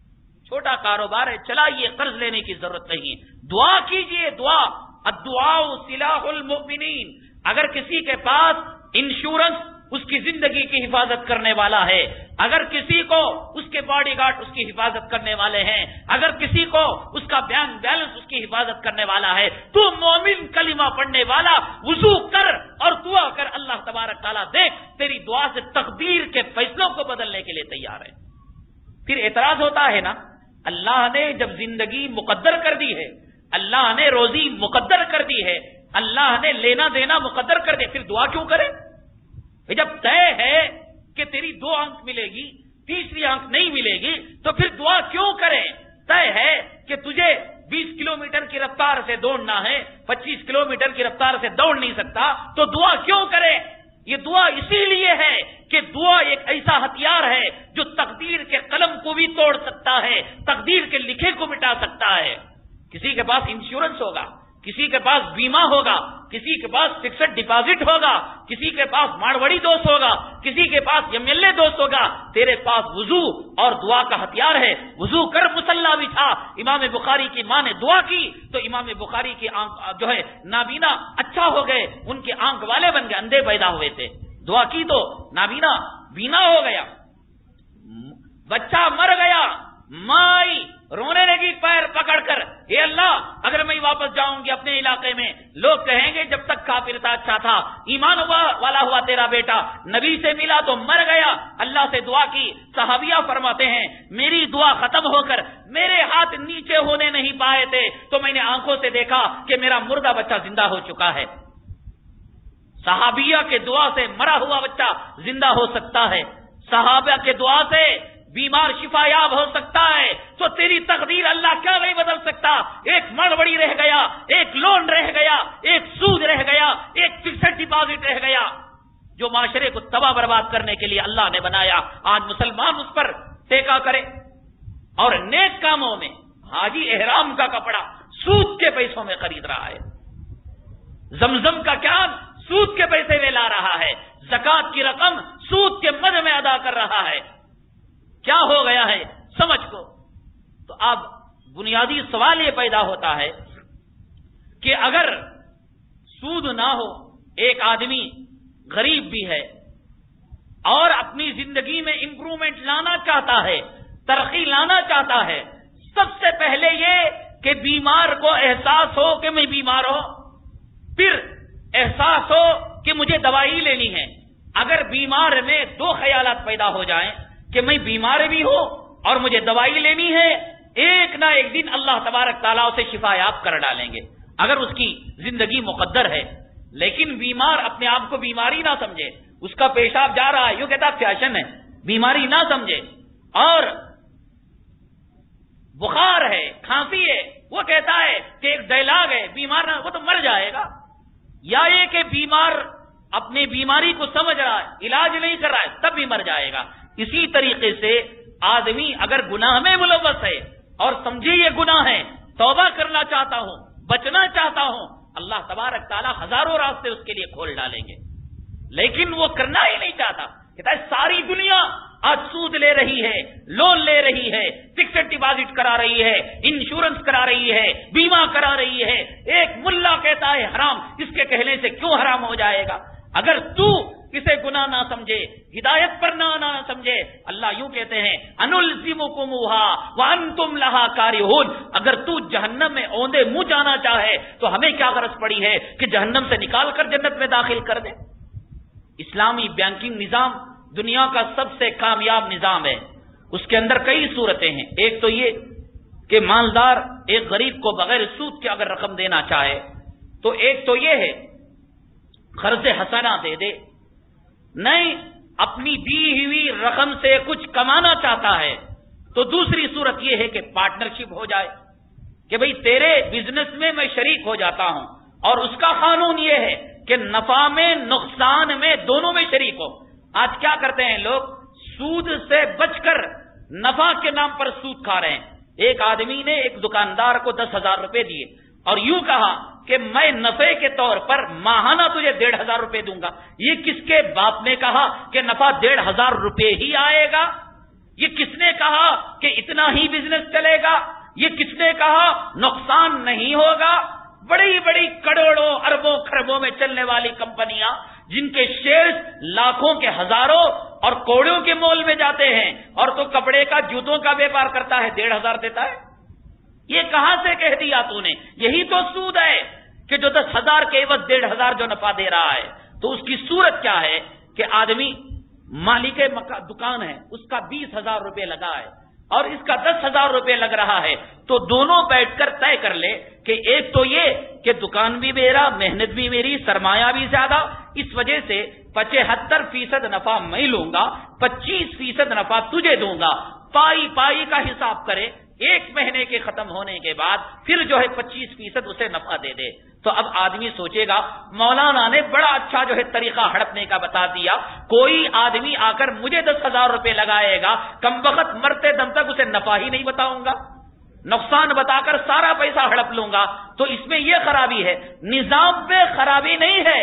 چھوٹا کاروبار ہے، چلائیے، قرض لینے کی ضرورت نہیں ہے، دعا کیجئے، دعا، الدعاء سلاح المؤمنین۔ اگر کسی کے پاس انشورنس اس کی زندگی کی حفاظت کرنے والا ہے، اگر کسی کو اس کے باڈی گارڈ اس کی حفاظت کرنے والے ہیں، اگر کسی کو اس کا بینک بیلنس اس کی حفاظت کرنے والا ہے، تو مومن کلمہ پڑھنے والا وضو کر اور دعا کر، اللہ تبارک تعالیٰ دیکھ تیری دعا سے تقدیر کے فیصلوں کو بدلنے کے لیے تیار ہے۔ پھر اعتراض ہوتا ہے نا، اللہ نے جب زندگی مقدر کر دی ہے، اللہ نے روزی مقدر کر دی ہے، اللہ نے لینا دینا مقدر کر دیا، پھر دعا کیوں کرے؟ جب طے ہے کہ تیری 2 آنکھ ملے گی، تیسری آنکھ نہیں ملے گی، تو پھر دعا کیوں کرے؟ طے ہے کہ تجھے 20 کلومیٹر کی رفتار سے دوڑنا ہے، 25 کلومیٹر کی رفتار سے دوڑ نہیں سکتا، تو دعا کیوں کرے؟ یہ دعا اسی لیے ہے کہ دعا ایک ایسا ہتھیار ہے جو تقدیر کے قلم کو بھی توڑ سکتا ہے، تقدیر کے لکھے کو مٹا سکتا ہے۔ کسی کے پاس انشورنس ہوگا، کسی کے پاس بیمہ ہوگا، کسی کے پاس فکسڈ ڈپازٹ ہوگا، کسی کے پاس ماڑوڑی دوست ہوگا، کسی کے پاس MLA دوست ہوگا، تیرے پاس وضو اور دعا کا ہتھیار ہے۔ وضو کر، مصلی بچھا۔ امام بخاری کی ماں نے دعا کی تو امام بخاری کی آنکھ جو ہے نابینا اچھا ہو گئے، ان کے آنکھ والے بن گئے، اندھے پیدا ہوئے تھے، دعا کی تو نابینا بینا ہو گیا، بچہ مر گیا، مائی رونے لگی پیر پکڑ کر، اے اللہ اگر میں واپس جاؤں گی اپنے علاقے میں، لوگ کہیں گے جب تک کافر تھا اچھا تھا، ایمان والا ہوا تیرا بیٹا، نبی سے ملا تو مر گیا، اللہ سے دعا کی۔ صحابیہ فرماتے ہیں میری دعا ختم ہو کر میرے ہاتھ نیچے ہونے نہیں پائے تھے تو میں نے آنکھوں سے دیکھا کہ میرا مردہ بچہ زندہ ہو چکا ہے۔ صحابیہ کے دعا سے مرا ہوا بچہ زندہ ہو سکتا ہے، صحابہ کے دعا سے بیمار شفا یاب ہو سکتا ہے، تو تیری تقدیر اللہ کیا نہیں بدل سکتا؟ ایک مڑبڑی رہ گیا، ایک لون رہ گیا، ایک سود رہ گیا، ایک فکسڈ ڈپازٹ رہ گیا، جو معاشرے کو تباہ برباد کرنے کے لیے اللہ نے بنایا۔ آج مسلمان اس پر ٹیکا کرے اور نیک کاموں میں حاجی احرام کا کپڑا سود کے پیسوں میں خرید رہا ہے، زمزم کا کیا سود کے پیسے میں لا رہا ہے، زکات کی رقم سود کے مد میں ادا کر رہا ہے۔ کیا ہو گیا ہے سمجھ کو؟ تو اب بنیادی سوال یہ پیدا ہوتا ہے کہ اگر سود نہ ہو، ایک آدمی غریب بھی ہے اور اپنی زندگی میں امپرومنٹ لانا چاہتا ہے، ترقی لانا چاہتا ہے، سب سے پہلے یہ کہ بیمار کو احساس ہو کہ میں بیمار ہوں، پھر احساس ہو کہ مجھے دوائی لینی ہے۔ اگر بیمار میں 2 خیالات پیدا ہو جائیں کہ میں بیمار بھی ہوں اور مجھے دوائی لینی ہے، ایک نہ ایک دن اللہ تبارک تعالیٰ اسے شفا یاب کر ڈالیں گے اگر اس کی زندگی مقدر ہے۔ لیکن بیمار اپنے آپ کو بیماری نہ سمجھے، اس کا پیشاب جا رہا ہے، یوں کہتا فیشن ہے، بیماری نہ سمجھے، اور بخار ہے، کھانسی ہے، وہ کہتا ہے کہ ایک ڈائلاگ ہے، بیمار نہ، وہ تو مر جائے گا۔ یا یہ کہ بیمار اپنی بیماری کو سمجھ رہا ہے، علاج نہیں کر رہا ہے، تب بھی مر جائے گا۔ اسی طریقے سے آدمی اگر گناہ میں ملوث ہے اور سمجھے یہ گناہ ہے، توبہ کرنا چاہتا ہوں، بچنا چاہتا ہوں، اللہ تبارک تعالیٰ ہزاروں راستے اس کے لیے کھول ڈالیں گے، لیکن وہ کرنا ہی نہیں چاہتا۔ کہتا ہے ساری دنیا آج سود لے رہی ہے، لون لے رہی ہے، فکسڈ ڈپازٹ کرا رہی ہے، انشورنس کرا رہی ہے، بیمہ کرا رہی ہے، ایک ملا کہتا ہے حرام، اس کے کہنے سے کیوں حرام ہو جائے گا؟ اگر تو کسے گناہ نہ سمجھے، ہدایت پر نہ سمجھے، اللہ یوں کہتے ہیں انلزمکموہا وانتم لہا کارہون، اگر تو جہنم میں اوندے منہ جانا چاہے تو ہمیں کیا غرض پڑی ہے کہ جہنم سے نکال کر جنت میں داخل کر دے۔ اسلامی بینکنگ نظام دنیا کا سب سے کامیاب نظام ہے، اس کے اندر کئی صورتیں ہیں۔ ایک تو یہ کہ مالدار ایک غریب کو بغیر سود کے اگر رقم دینا چاہے تو ایک تو یہ ہے قرض حسنہ دے دے، نہیں اپنی دی ہوئی رقم سے کچھ کمانا چاہتا ہے تو دوسری صورت یہ ہے کہ پارٹنرشپ ہو جائے کہ بھئی تیرے بزنس میں میں شریک ہو جاتا ہوں، اور اس کا قانون یہ ہے کہ نفع میں نقصان میں دونوں میں شریک ہو۔ آج کیا کرتے ہیں لوگ؟ سود سے بچ کر نفع کے نام پر سود کھا رہے ہیں۔ ایک آدمی نے ایک دکاندار کو 10,000 روپے دیے اور یوں کہا کہ میں نفع کے طور پر ماہانہ تجھے 1,500 روپے دوں گا۔ یہ کس کے باپ نے کہا کہ نفع 1,500 روپے ہی آئے گا؟ یہ کس نے کہا کہ اتنا ہی بزنس چلے گا؟ یہ کس نے کہا نقصان نہیں ہوگا؟ بڑی بڑی کروڑوں اربوں خربوں میں چلنے والی کمپنیاں جن کے شیئرز لاکھوں کے ہزاروں اور کوڑوں کے مول میں جاتے ہیں، اور تو کپڑے کا جوتوں کا بیپار کرتا ہے 1,500 دیتا ہے. یہ کہاں سے کہہ دیا تو نے؟ یہی تو سود ہے کہ جو 10,000 کے عوض 1,500 جو نفع دے رہا ہے. تو اس کی صورت کیا ہے کہ آدمی مالک دکان ہے، اس کا 20,000 روپے لگا ہے اور اس کا 10,000 روپے لگ رہا ہے، تو دونوں بیٹھ کر طے کر لے کہ ایک تو یہ کہ دکان بھی میرا، محنت بھی میری، سرمایہ بھی زیادہ، اس وجہ سے 75% نفع میں لوں گا، 25% نفع تجھے دوں گا. پائی پائی کا حساب کرے، ایک مہینے کے ختم ہونے کے بعد پھر جو ہے 25% اسے نفع دے دے. تو اب آدمی سوچے گا مولانا نے بڑا اچھا جو ہے طریقہ ہڑپنے کا بتا دیا. کوئی آدمی آ کر مجھے 10,000 روپے لگائے گا، کم وقت مرتے دم تک اسے نفع ہی نہیں بتاؤں گا، نقصان بتا کر سارا پیسہ ہڑپ لوں گا. تو اس میں یہ خرابی ہے، نظام میں خرابی نہیں ہے.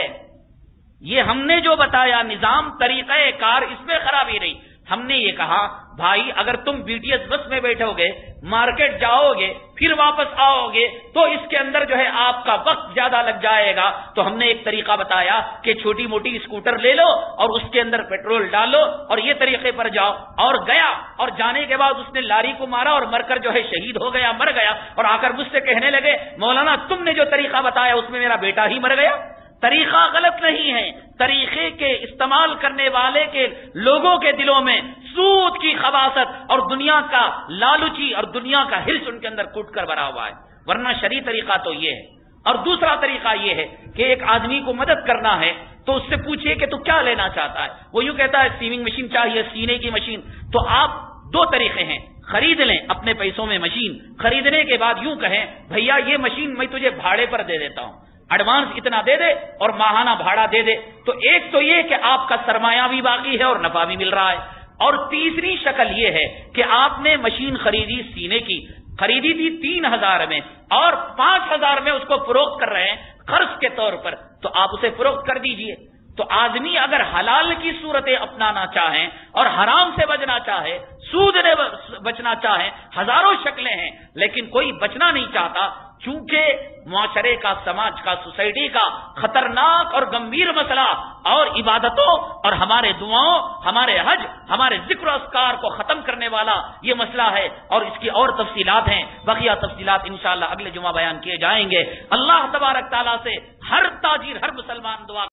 یہ ہم نے جو بتایا نظام، طریقہ کار، اس میں خرابی نہیں. ہم نے یہ کہا بھائی اگر تم BTS بس میں بیٹھو گے، مارکیٹ جاؤ گے، پھر واپس آؤ گے، تو اس کے اندر جو ہے آپ کا وقت زیادہ لگ جائے گا. تو ہم نے ایک طریقہ بتایا کہ چھوٹی موٹی اسکوٹر لے لو اور اس کے اندر پیٹرول ڈالو اور یہ طریقے پر جاؤ. اور گیا، اور جانے کے بعد اس نے لاری کو مارا اور مر کر جو ہے شہید ہو گیا، مر گیا، اور آ کر مجھ سے کہنے لگے مولانا تم نے جو طریقہ بتایا اس میں میرا بیٹا ہی مر گیا. طریقہ غلط نہیں ہے، طریقے کے استعمال کرنے والے کے لوگوں کے دلوں میں سود کی خباثت اور دنیا کا لالچی اور دنیا کا ہرس ان کے اندر کوٹ کر بھرا ہوا ہے. ورنہ شرعی طریقہ تو یہ ہے. اور دوسرا طریقہ یہ ہے کہ ایک آدمی کو مدد کرنا ہے تو اس سے پوچھئے کہ تو کیا لینا چاہتا ہے. وہ یوں کہتا ہے سیونگ مشین چاہیے، سینے کی مشین. تو آپ دو طریقے ہیں، خرید لیں اپنے پیسوں میں مشین، خریدنے کے بعد یوں کہیں بھیا یہ مشین میں تجھے بھاڑے پر دے دیتا ہوں، ایڈوانس اتنا دے دے اور ماہانہ بھاڑا دے دے. تو ایک تو یہ کہ آپ کا سرمایہ بھی باقی ہے اور نفع بھی مل رہا ہے. اور تیسری شکل یہ ہے کہ آپ نے مشین خریدی، سینے کی خریدی تھی 3,000 میں اور 5,000 میں اس کو فروخت کر رہے ہیں قرض کے طور پر، تو آپ اسے فروخت کر دیجئے. تو آدمی اگر حلال کی صورتیں اپنانا چاہیں اور حرام سے بچنا چاہے، سود سے بچنا چاہے، ہزاروں شکلیں ہیں، لیکن کوئی بچنا نہیں چاہتا. چونکہ معاشرے کا، سماج کا، سوسائٹی کا خطرناک اور گمبھیر مسئلہ اور عبادتوں اور ہمارے دعاؤں، ہمارے حج، ہمارے ذکر و اذکار کو ختم کرنے والا یہ مسئلہ ہے. اور اس کی اور تفصیلات ہیں، بقیہ تفصیلات انشاءاللہ اگلے جمعہ بیان کیے جائیں گے. اللہ تبارک تعالیٰ سے ہر تاجر، ہر مسلمان دعا